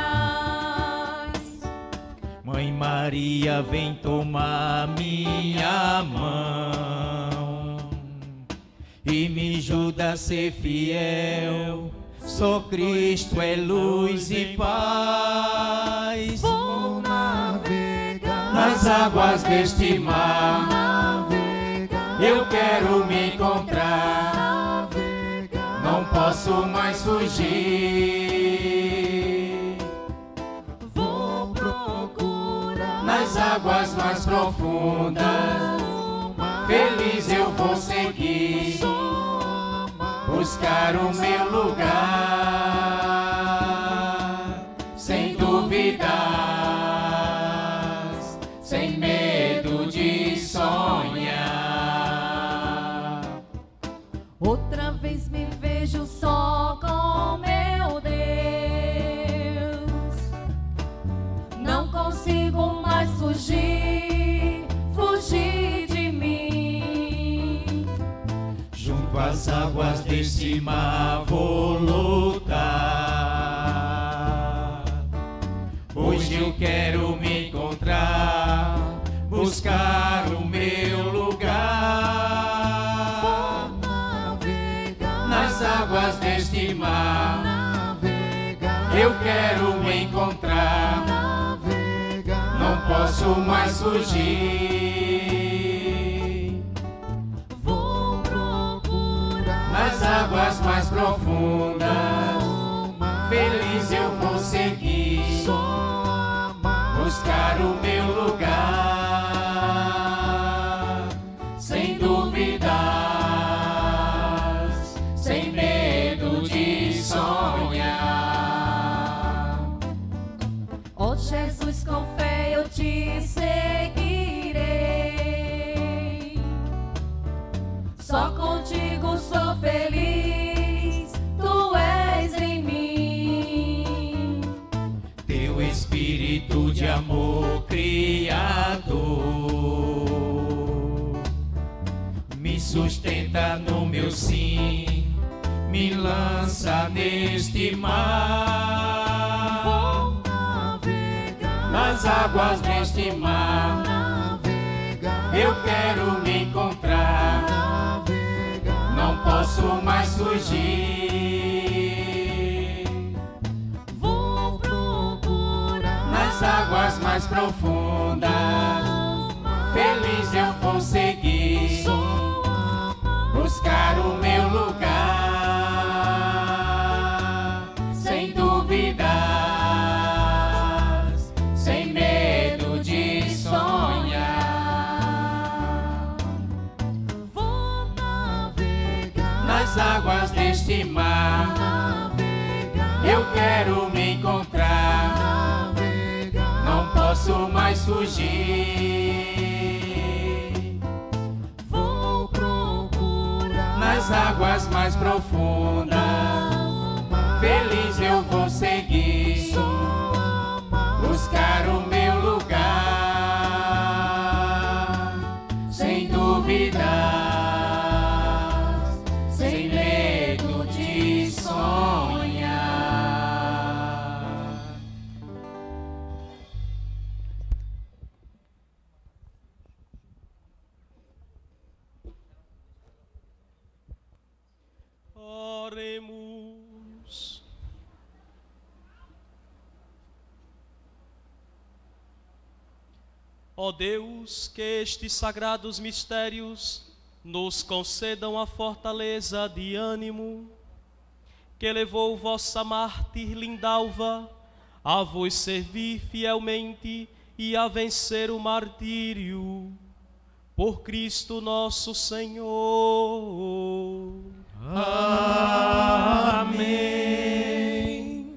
Mãe Maria, vem tomar minha mão e me ajuda a ser fiel. Só Cristo é luz e paz. Vou navegar nas águas deste mar. Navegar, eu quero me encontrar. Navegar, não posso mais fugir. Vou procurar nas águas mais profundas. Feliz eu vou seguir, buscar o meu lugar, sem dúvidas, sem medo de sonhar. Outra vez me vejo só com meu Deus, não consigo mais fugir de mim. Junto às águas deste mar vou lutar. neste mar. Eu quero me encontrar. Não posso mais fugir. Vou procurar nas águas mais profundas. Feliz eu vou seguir. Buscar o meu lugar. Sem dúvidas, sem medo de sonhar. Ó Jesus, com fé eu te seguirei. Só contigo sou feliz, tu és em mim. Teu espírito de amor criador me sustenta no meu sim, me lança neste mar. Vou navegar Nas águas deste mar. Eu quero me encontrar. Não posso mais fugir. Vou procurar Nas águas mais profundas. Feliz eu vou seguir. Buscar o meu lugar. Sem dúvidas, sem medo de sonhar. Vou navegar Nas águas deste mar. Eu quero me encontrar. Não posso mais fugir. Vou procurar Nas águas mais profundas. Feliz eu vou seguir. Buscar o meu lugar. Sem dúvidas, sem medo de sonhar. Oremos. Ó Deus, que estes sagrados mistérios nos concedam a fortaleza de ânimo que levou vossa mártir Lindalva a vos servir fielmente e a vencer o martírio. Por Cristo nosso Senhor. Amém.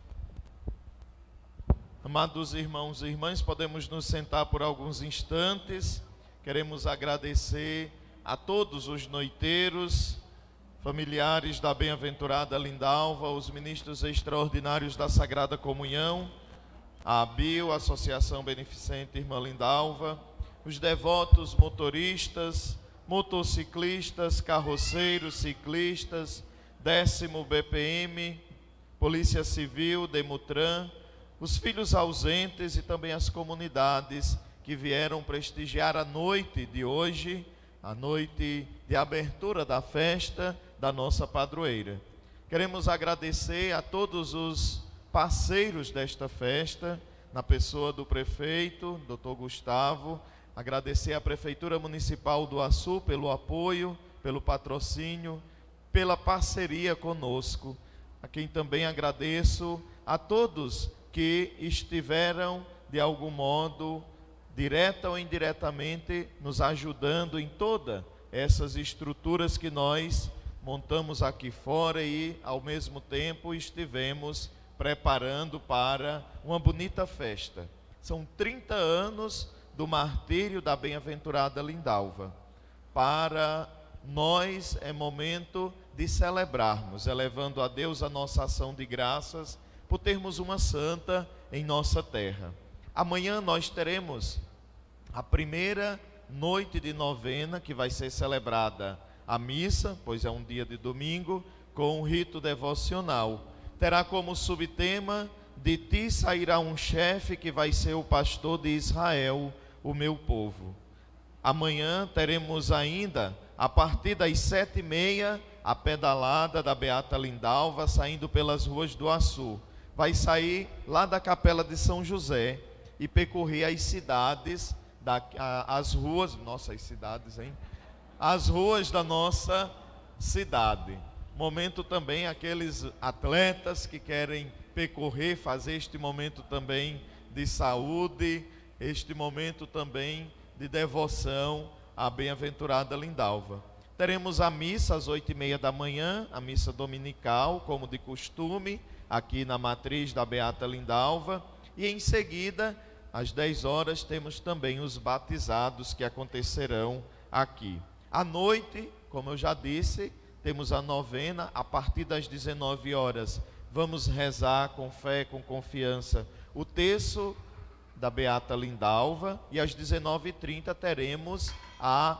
Amados irmãos e irmãs, podemos nos sentar por alguns instantes. Queremos agradecer a todos os noiteiros, familiares da bem-aventurada Lindalva, os ministros extraordinários da Sagrada Comunhão, a ABIL, a Associação Beneficente Irmã Lindalva, os devotos motoristas, motociclistas, carroceiros, ciclistas, 10º BPM, Polícia Civil, Demutran, os filhos ausentes e também as comunidades que vieram prestigiar a noite de hoje, a noite de abertura da festa da nossa padroeira. Queremos agradecer a todos os parceiros desta festa, na pessoa do prefeito, Dr. Gustavo, agradecer à Prefeitura Municipal do Açu pelo apoio, pelo patrocínio, pela parceria conosco. A quem também agradeço a todos que estiveram, de algum modo, direta ou indiretamente, nos ajudando em todas essas estruturas que nós montamos aqui fora e, ao mesmo tempo, estivemos preparando para uma bonita festa. São 30 anos do martírio da bem-aventurada Lindalva. Para nós é momento de celebrarmos, elevando a Deus a nossa ação de graças por termos uma santa em nossa terra. Amanhã nós teremos a primeira noite de novena, que vai ser celebrada a missa, pois é um dia de domingo, com um rito devocional. Terá como subtema: de ti sairá um chefe que vai ser o pastor de Israel, o meu povo. Amanhã teremos ainda, a partir das 7h30, a pedalada da Beata Lindalva, saindo pelas ruas do Açu. Vai sair lá da Capela de São José e percorrer as cidades, as ruas, nossas cidades, hein? As ruas da nossa cidade. Momento também aqueles atletas que querem percorrer, fazer este momento também de saúde, este momento também de devoção à bem-aventurada Lindalva. Teremos a missa às 8h30 da manhã, a missa dominical, como de costume, aqui na matriz da Beata Lindalva. E em seguida, às 10 horas, temos também os batizados que acontecerão aqui. À noite, como eu já disse, temos a novena. A partir das 19 horas, vamos rezar com fé, com confiança, o terço da Beata Lindalva. E às 19h30 teremos a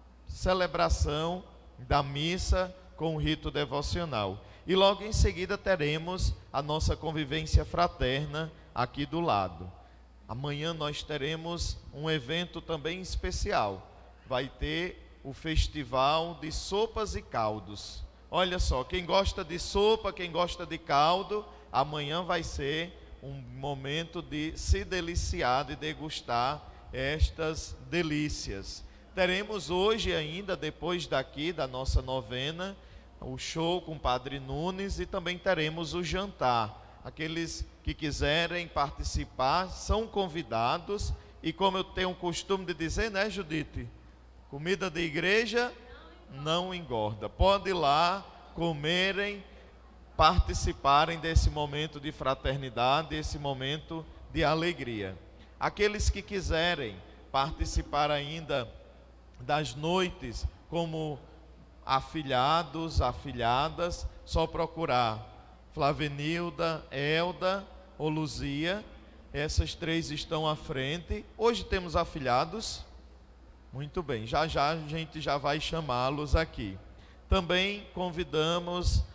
celebração da missa com o rito devocional. E logo em seguida teremos a nossa convivência fraterna aqui do lado. Amanhã nós teremos um evento também especial. Vai ter o festival de sopas e caldos. Olha só, quem gosta de sopa, quem gosta de caldo, amanhã vai ser um momento de se deliciar, de degustar estas delícias. Teremos hoje ainda, depois daqui da nossa novena, o show com o Padre Nunes e também teremos o jantar. Aqueles que quiserem participar são convidados e, como eu tenho o costume de dizer, né, Judite? Comida de igreja não engorda. Pode ir lá, comerem, participarem desse momento de fraternidade, esse momento de alegria. Aqueles que quiserem participar ainda das noites como afilhados, afilhadas, só procurar Flavenilda, Elda ou Luzia. Essas três estão à frente. Hoje temos afilhados. Muito bem, já já a gente já vai chamá-los aqui. Também convidamos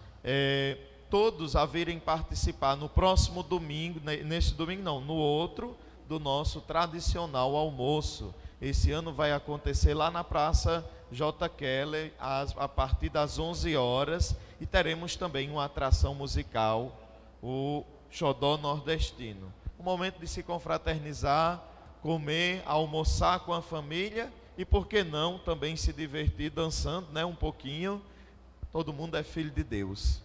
todos a virem participar no próximo domingo, neste domingo não, no outro, do nosso tradicional almoço. Esse ano vai acontecer lá na Praça J. Keller, a partir das 11 horas, e teremos também uma atração musical, o Xodó Nordestino. Um momento de se confraternizar, comer, almoçar com a família e, por que não, também se divertir dançando, né, um pouquinho. Todo mundo é filho de Deus.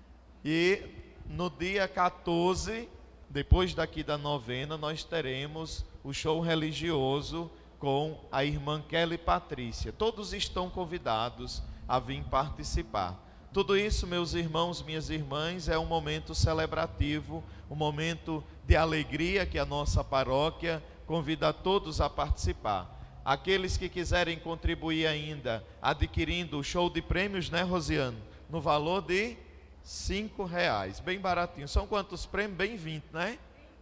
E no dia 14, depois daqui da novena, nós teremos o show religioso com a irmã Kelly Patrícia. Todos estão convidados a vir participar. Tudo isso, meus irmãos, minhas irmãs, é um momento celebrativo, um momento de alegria que a nossa paróquia convida a todos a participar. Aqueles que quiserem contribuir ainda, adquirindo o show de prêmios, né, Rosiane? No valor de R$ 5, bem baratinho. São quantos prêmios? Bem 20, né?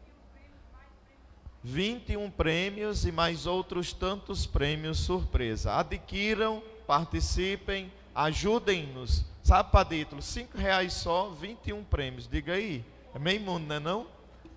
21 prêmios e mais outros tantos prêmios surpresa. Adquiram, participem, ajudem-nos. Sabe, Padítolo, R$ 5 só, 21 prêmios. Diga aí, é meio mundo, não é não?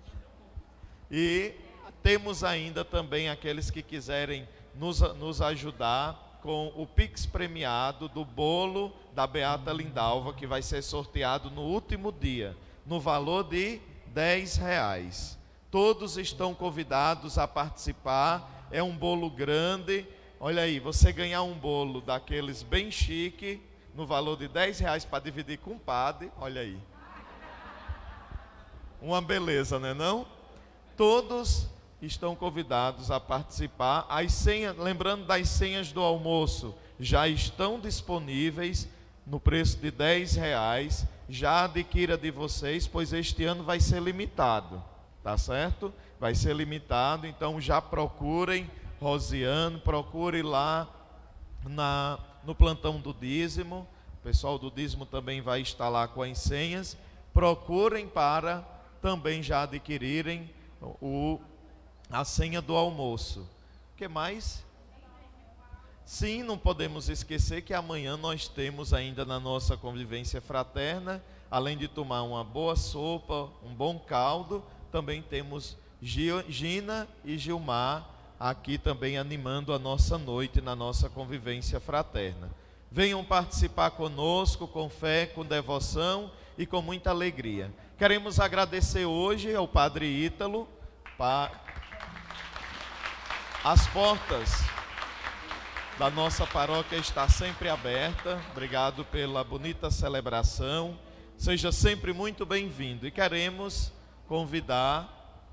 E temos ainda também aqueles que quiserem nos ajudar com o Pix premiado do bolo da Beata Lindalva, que vai ser sorteado no último dia, no valor de R$ 10. Todos estão convidados a participar. É um bolo grande. Olha aí, você ganhar um bolo daqueles bem chique, no valor de R$ 10 para dividir com o padre. Olha aí. Uma beleza, não é não? Todos estão convidados a participar. As senhas, lembrando das senhas do almoço, já estão disponíveis no preço de R$ 10. Já adquira de vocês, pois este ano vai ser limitado. Tá certo? Vai ser limitado, então já procurem, Rosiane, procure lá no plantão do dízimo. O pessoal do dízimo também vai estar lá com as senhas. Procurem para também já adquirirem a senha do almoço. O que mais? Sim, não podemos esquecer que amanhã nós temos ainda na nossa convivência fraterna, além de tomar uma boa sopa, um bom caldo, também temos Gina e Gilmar aqui também animando a nossa noite na nossa convivência fraterna. Venham participar conosco com fé, com devoção e com muita alegria. Queremos agradecer hoje ao Padre Ítalo. As portas da nossa paróquia estão sempre abertas. Obrigado pela bonita celebração. Seja sempre muito bem-vindo. E queremos convidar...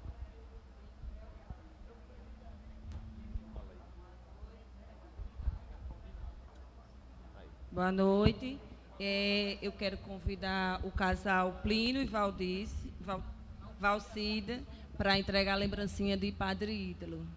Boa noite. Eu quero convidar o casal Plínio e Valcida para entregar a lembrancinha de Padre Ítalo.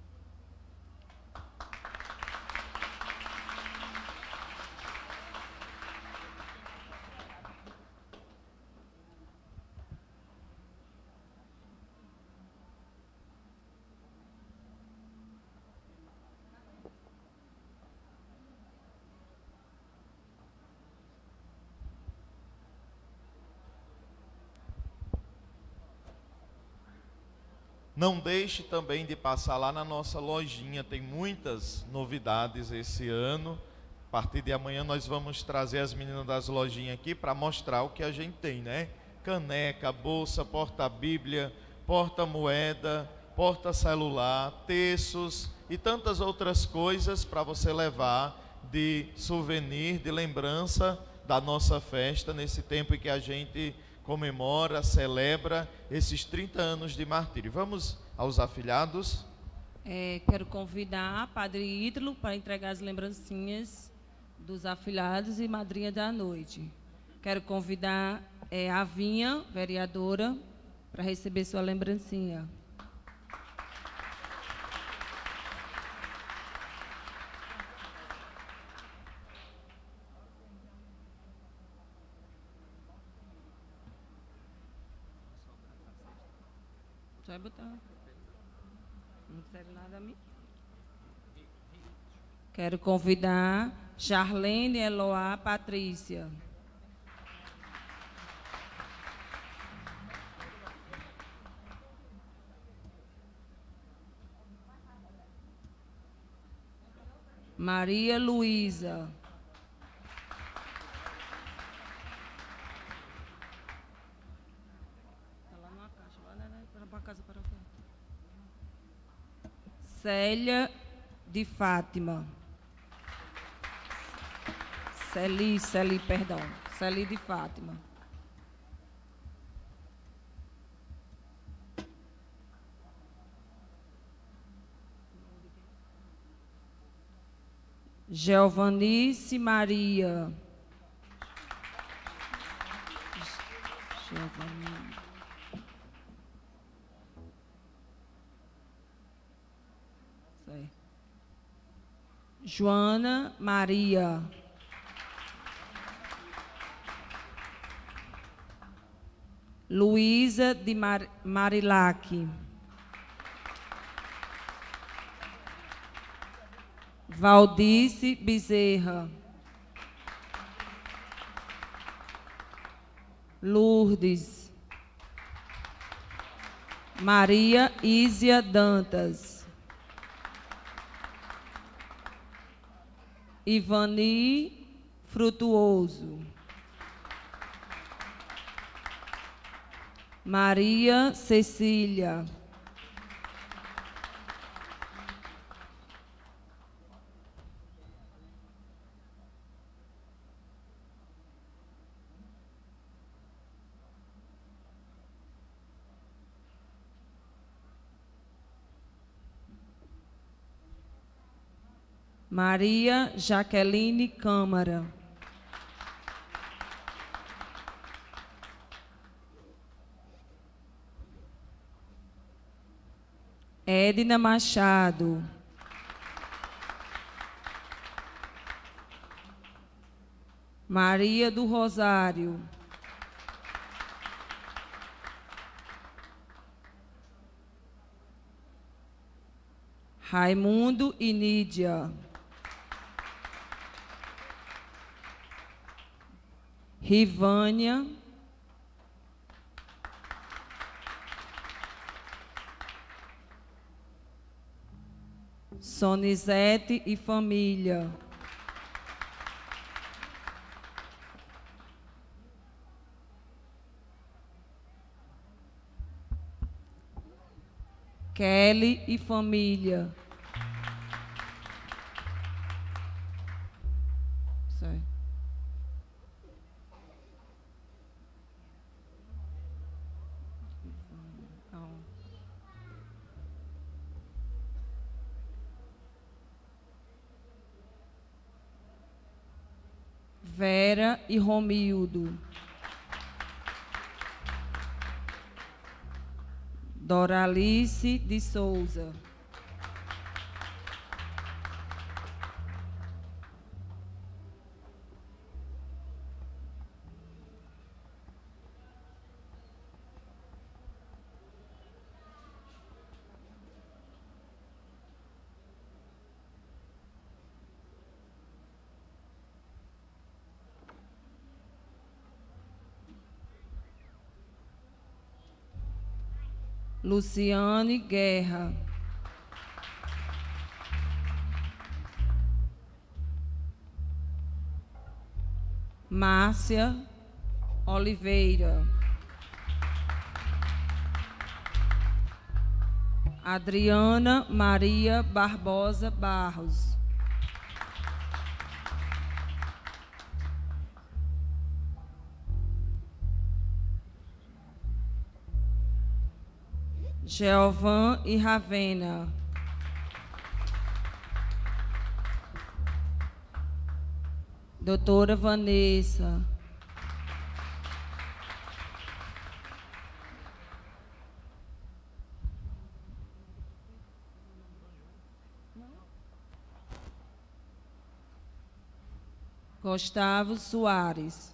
Não deixe também de passar lá na nossa lojinha, tem muitas novidades esse ano. A partir de amanhã nós vamos trazer as meninas das lojinhas aqui para mostrar o que a gente tem, né? Caneca, bolsa, porta-bíblia, porta-moeda, porta-celular, terços e tantas outras coisas para você levar de souvenir, de lembrança da nossa festa, nesse tempo em que a gente comemora, celebra esses 30 anos de martírio. Vamos aos afilhados. Quero convidar Padre Ítalo para entregar as lembrancinhas dos afilhados e madrinha da noite. Quero convidar a Vinha, vereadora, para receber sua lembrancinha. Vai botar. Não serve nada a mim. Quero convidar Charlene Eloá Patrícia. Maria Luísa. Célia de Fátima. Celi de Fátima. Geovanice Maria. Joana Maria. Luísa de Marilac. Valdice Bezerra. Lourdes. Maria Ísia Dantas. Ivani Frutuoso. Maria Cecília. Maria Jaqueline Câmara. Edna Machado. Maria do Rosário. Raimundo e Nídia. Rivânia. Sonizete e família. Kelly e família. Certo. Vera e Romildo. Doralice de Souza. Luciane Guerra. Márcia Oliveira. Adriana Maria Barbosa Barros. Geovan e Ravena. Doutora Vanessa. Gustavo Soares.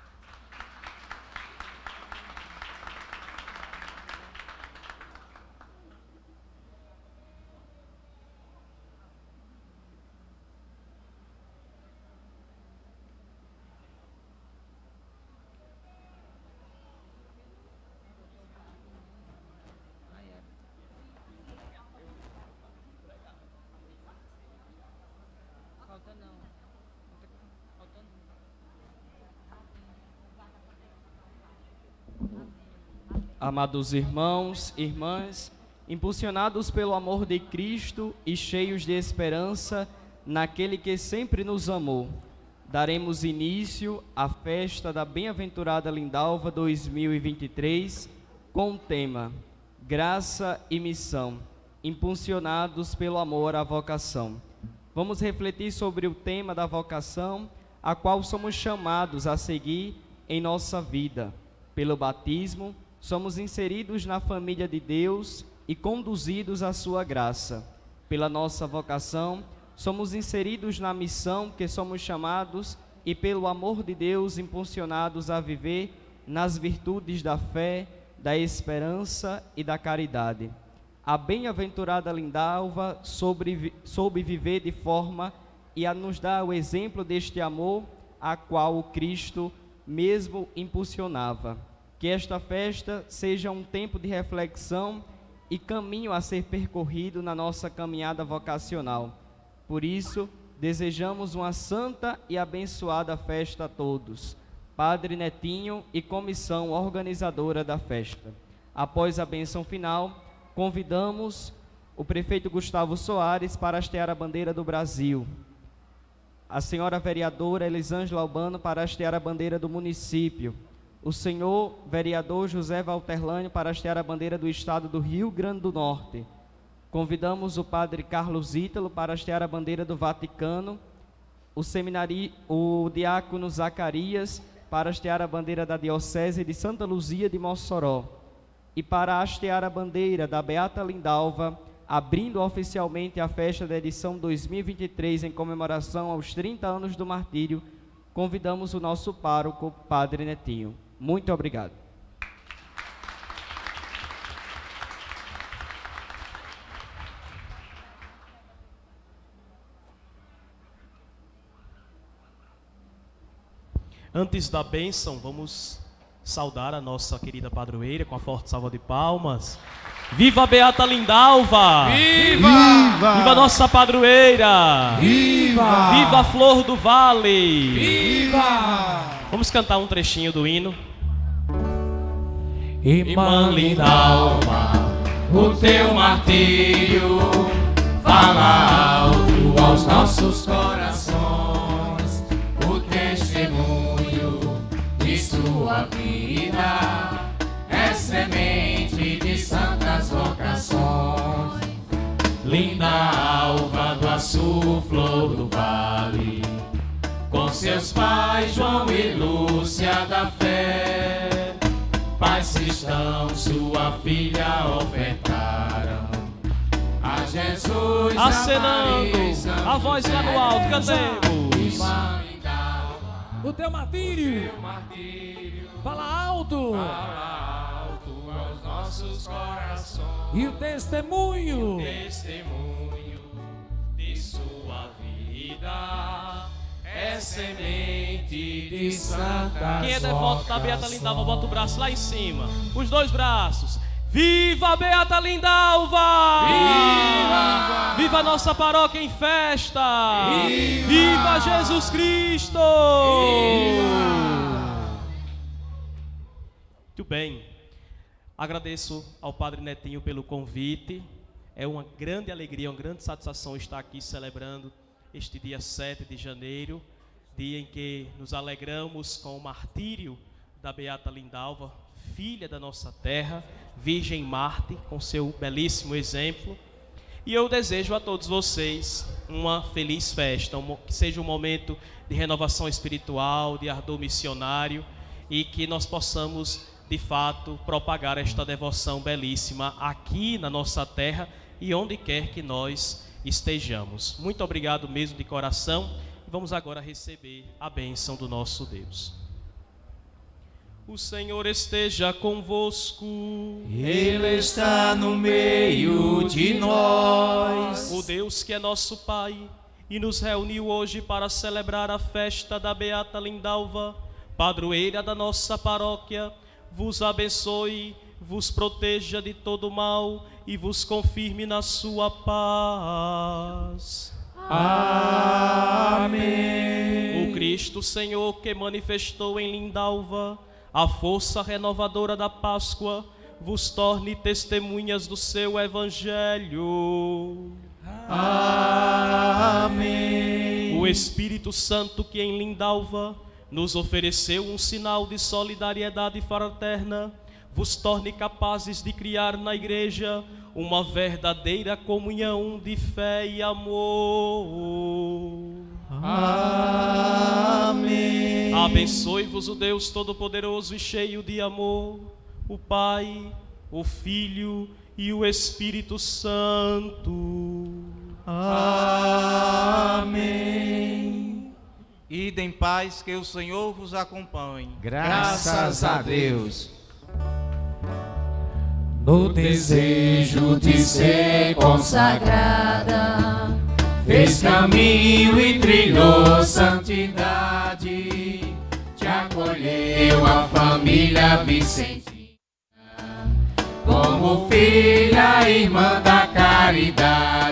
Amados irmãos e irmãs, impulsionados pelo amor de Cristo e cheios de esperança naquele que sempre nos amou, daremos início à festa da Bem-aventurada Lindalva 2023 com o tema Graça e Missão, impulsionados pelo amor à vocação. Vamos refletir sobre o tema da vocação, a qual somos chamados a seguir em nossa vida. Pelo batismo, somos inseridos na família de Deus e conduzidos à sua graça. Pela nossa vocação, somos inseridos na missão que somos chamados e pelo amor de Deus impulsionados a viver nas virtudes da fé, da esperança e da caridade. A bem-aventurada Lindalva soube viver de forma e a nos dar o exemplo deste amor a qual o Cristo mesmo impulsionava. Que esta festa seja um tempo de reflexão e caminho a ser percorrido na nossa caminhada vocacional. Por isso, desejamos uma santa e abençoada festa a todos. Padre Netinho e comissão organizadora da festa. Após a bênção final, convidamos o prefeito Gustavo Soares para hastear a bandeira do Brasil. A senhora vereadora Elisângela Albano para hastear a bandeira do município. O senhor vereador José Valterlânio para hastear a bandeira do estado do Rio Grande do Norte. Convidamos o padre Carlos Ítalo para hastear a bandeira do Vaticano, o diácono Zacarias para hastear a bandeira da Diocese de Santa Luzia de Mossoró. E para hastear a bandeira da Beata Lindalva, abrindo oficialmente a festa da edição 2023 em comemoração aos 30 anos do martírio, convidamos o nosso pároco, Padre Netinho. Muito obrigado. Antes da bênção, vamos saudar a nossa querida padroeira com a forte salva de palmas. Viva a Beata Lindalva! Viva! Viva! Viva a nossa padroeira! Viva! Viva a Flor do Vale! Viva! Vamos cantar um trechinho do hino. Irmã Lindalva, O teu martírio fala alto aos nossos corações, o testemunho de sua vida é semente de santas vocações. Linda alva do Açu, flor do vale, com seus pais João e Lúcia da fé, pais cristãos sua filha ofertaram a Jesus. Acenando, a voz lá no alto, cantemos. O teu martírio fala alto aos nossos corações, e o testemunho de sua vida é semente de santas. Quem é devoto da Beata Lindalva, bota o braço lá em cima, os dois braços. Viva a Beata Lindalva! Viva! Viva a nossa paróquia em festa! Viva! Viva Jesus Cristo! Viva! Muito bem. Agradeço ao Padre Netinho pelo convite. É uma grande alegria, uma grande satisfação estar aqui celebrando este dia 7 de janeiro, dia em que nos alegramos com o martírio da Beata Lindalva, filha da nossa terra, Virgem Marte, com seu belíssimo exemplo. E eu desejo a todos vocês uma feliz festa, que seja um momento de renovação espiritual, de ardor missionário, e que nós possamos, de fato, propagar esta devoção belíssima aqui na nossa terra e onde quer que nós estejamos. Muito obrigado mesmo de coração. Vamos agora receber a bênção do nosso Deus. O Senhor esteja convosco. Ele está no meio de nós. O Deus que é nosso Pai e nos reuniu hoje para celebrar a festa da Beata Lindalva, padroeira da nossa paróquia, vos abençoe, vos proteja de todo mal e vos confirme na sua paz. Amém. O Cristo Senhor que manifestou em Lindalva a força renovadora da Páscoa, vos torne testemunhas do seu Evangelho. Amém. O Espírito Santo que em Lindalva nos ofereceu um sinal de solidariedade fraterna, vos torne capazes de criar na Igreja uma verdadeira comunhão de fé e amor. Amém. Abençoe-vos o Deus Todo-Poderoso e cheio de amor, o Pai, o Filho e o Espírito Santo. Amém. Ide em paz, que o Senhor vos acompanhe. Graças a Deus. No desejo de ser consagrada, fez caminho e trilhou santidade, te acolheu a família vicentina, como filha, irmã da caridade.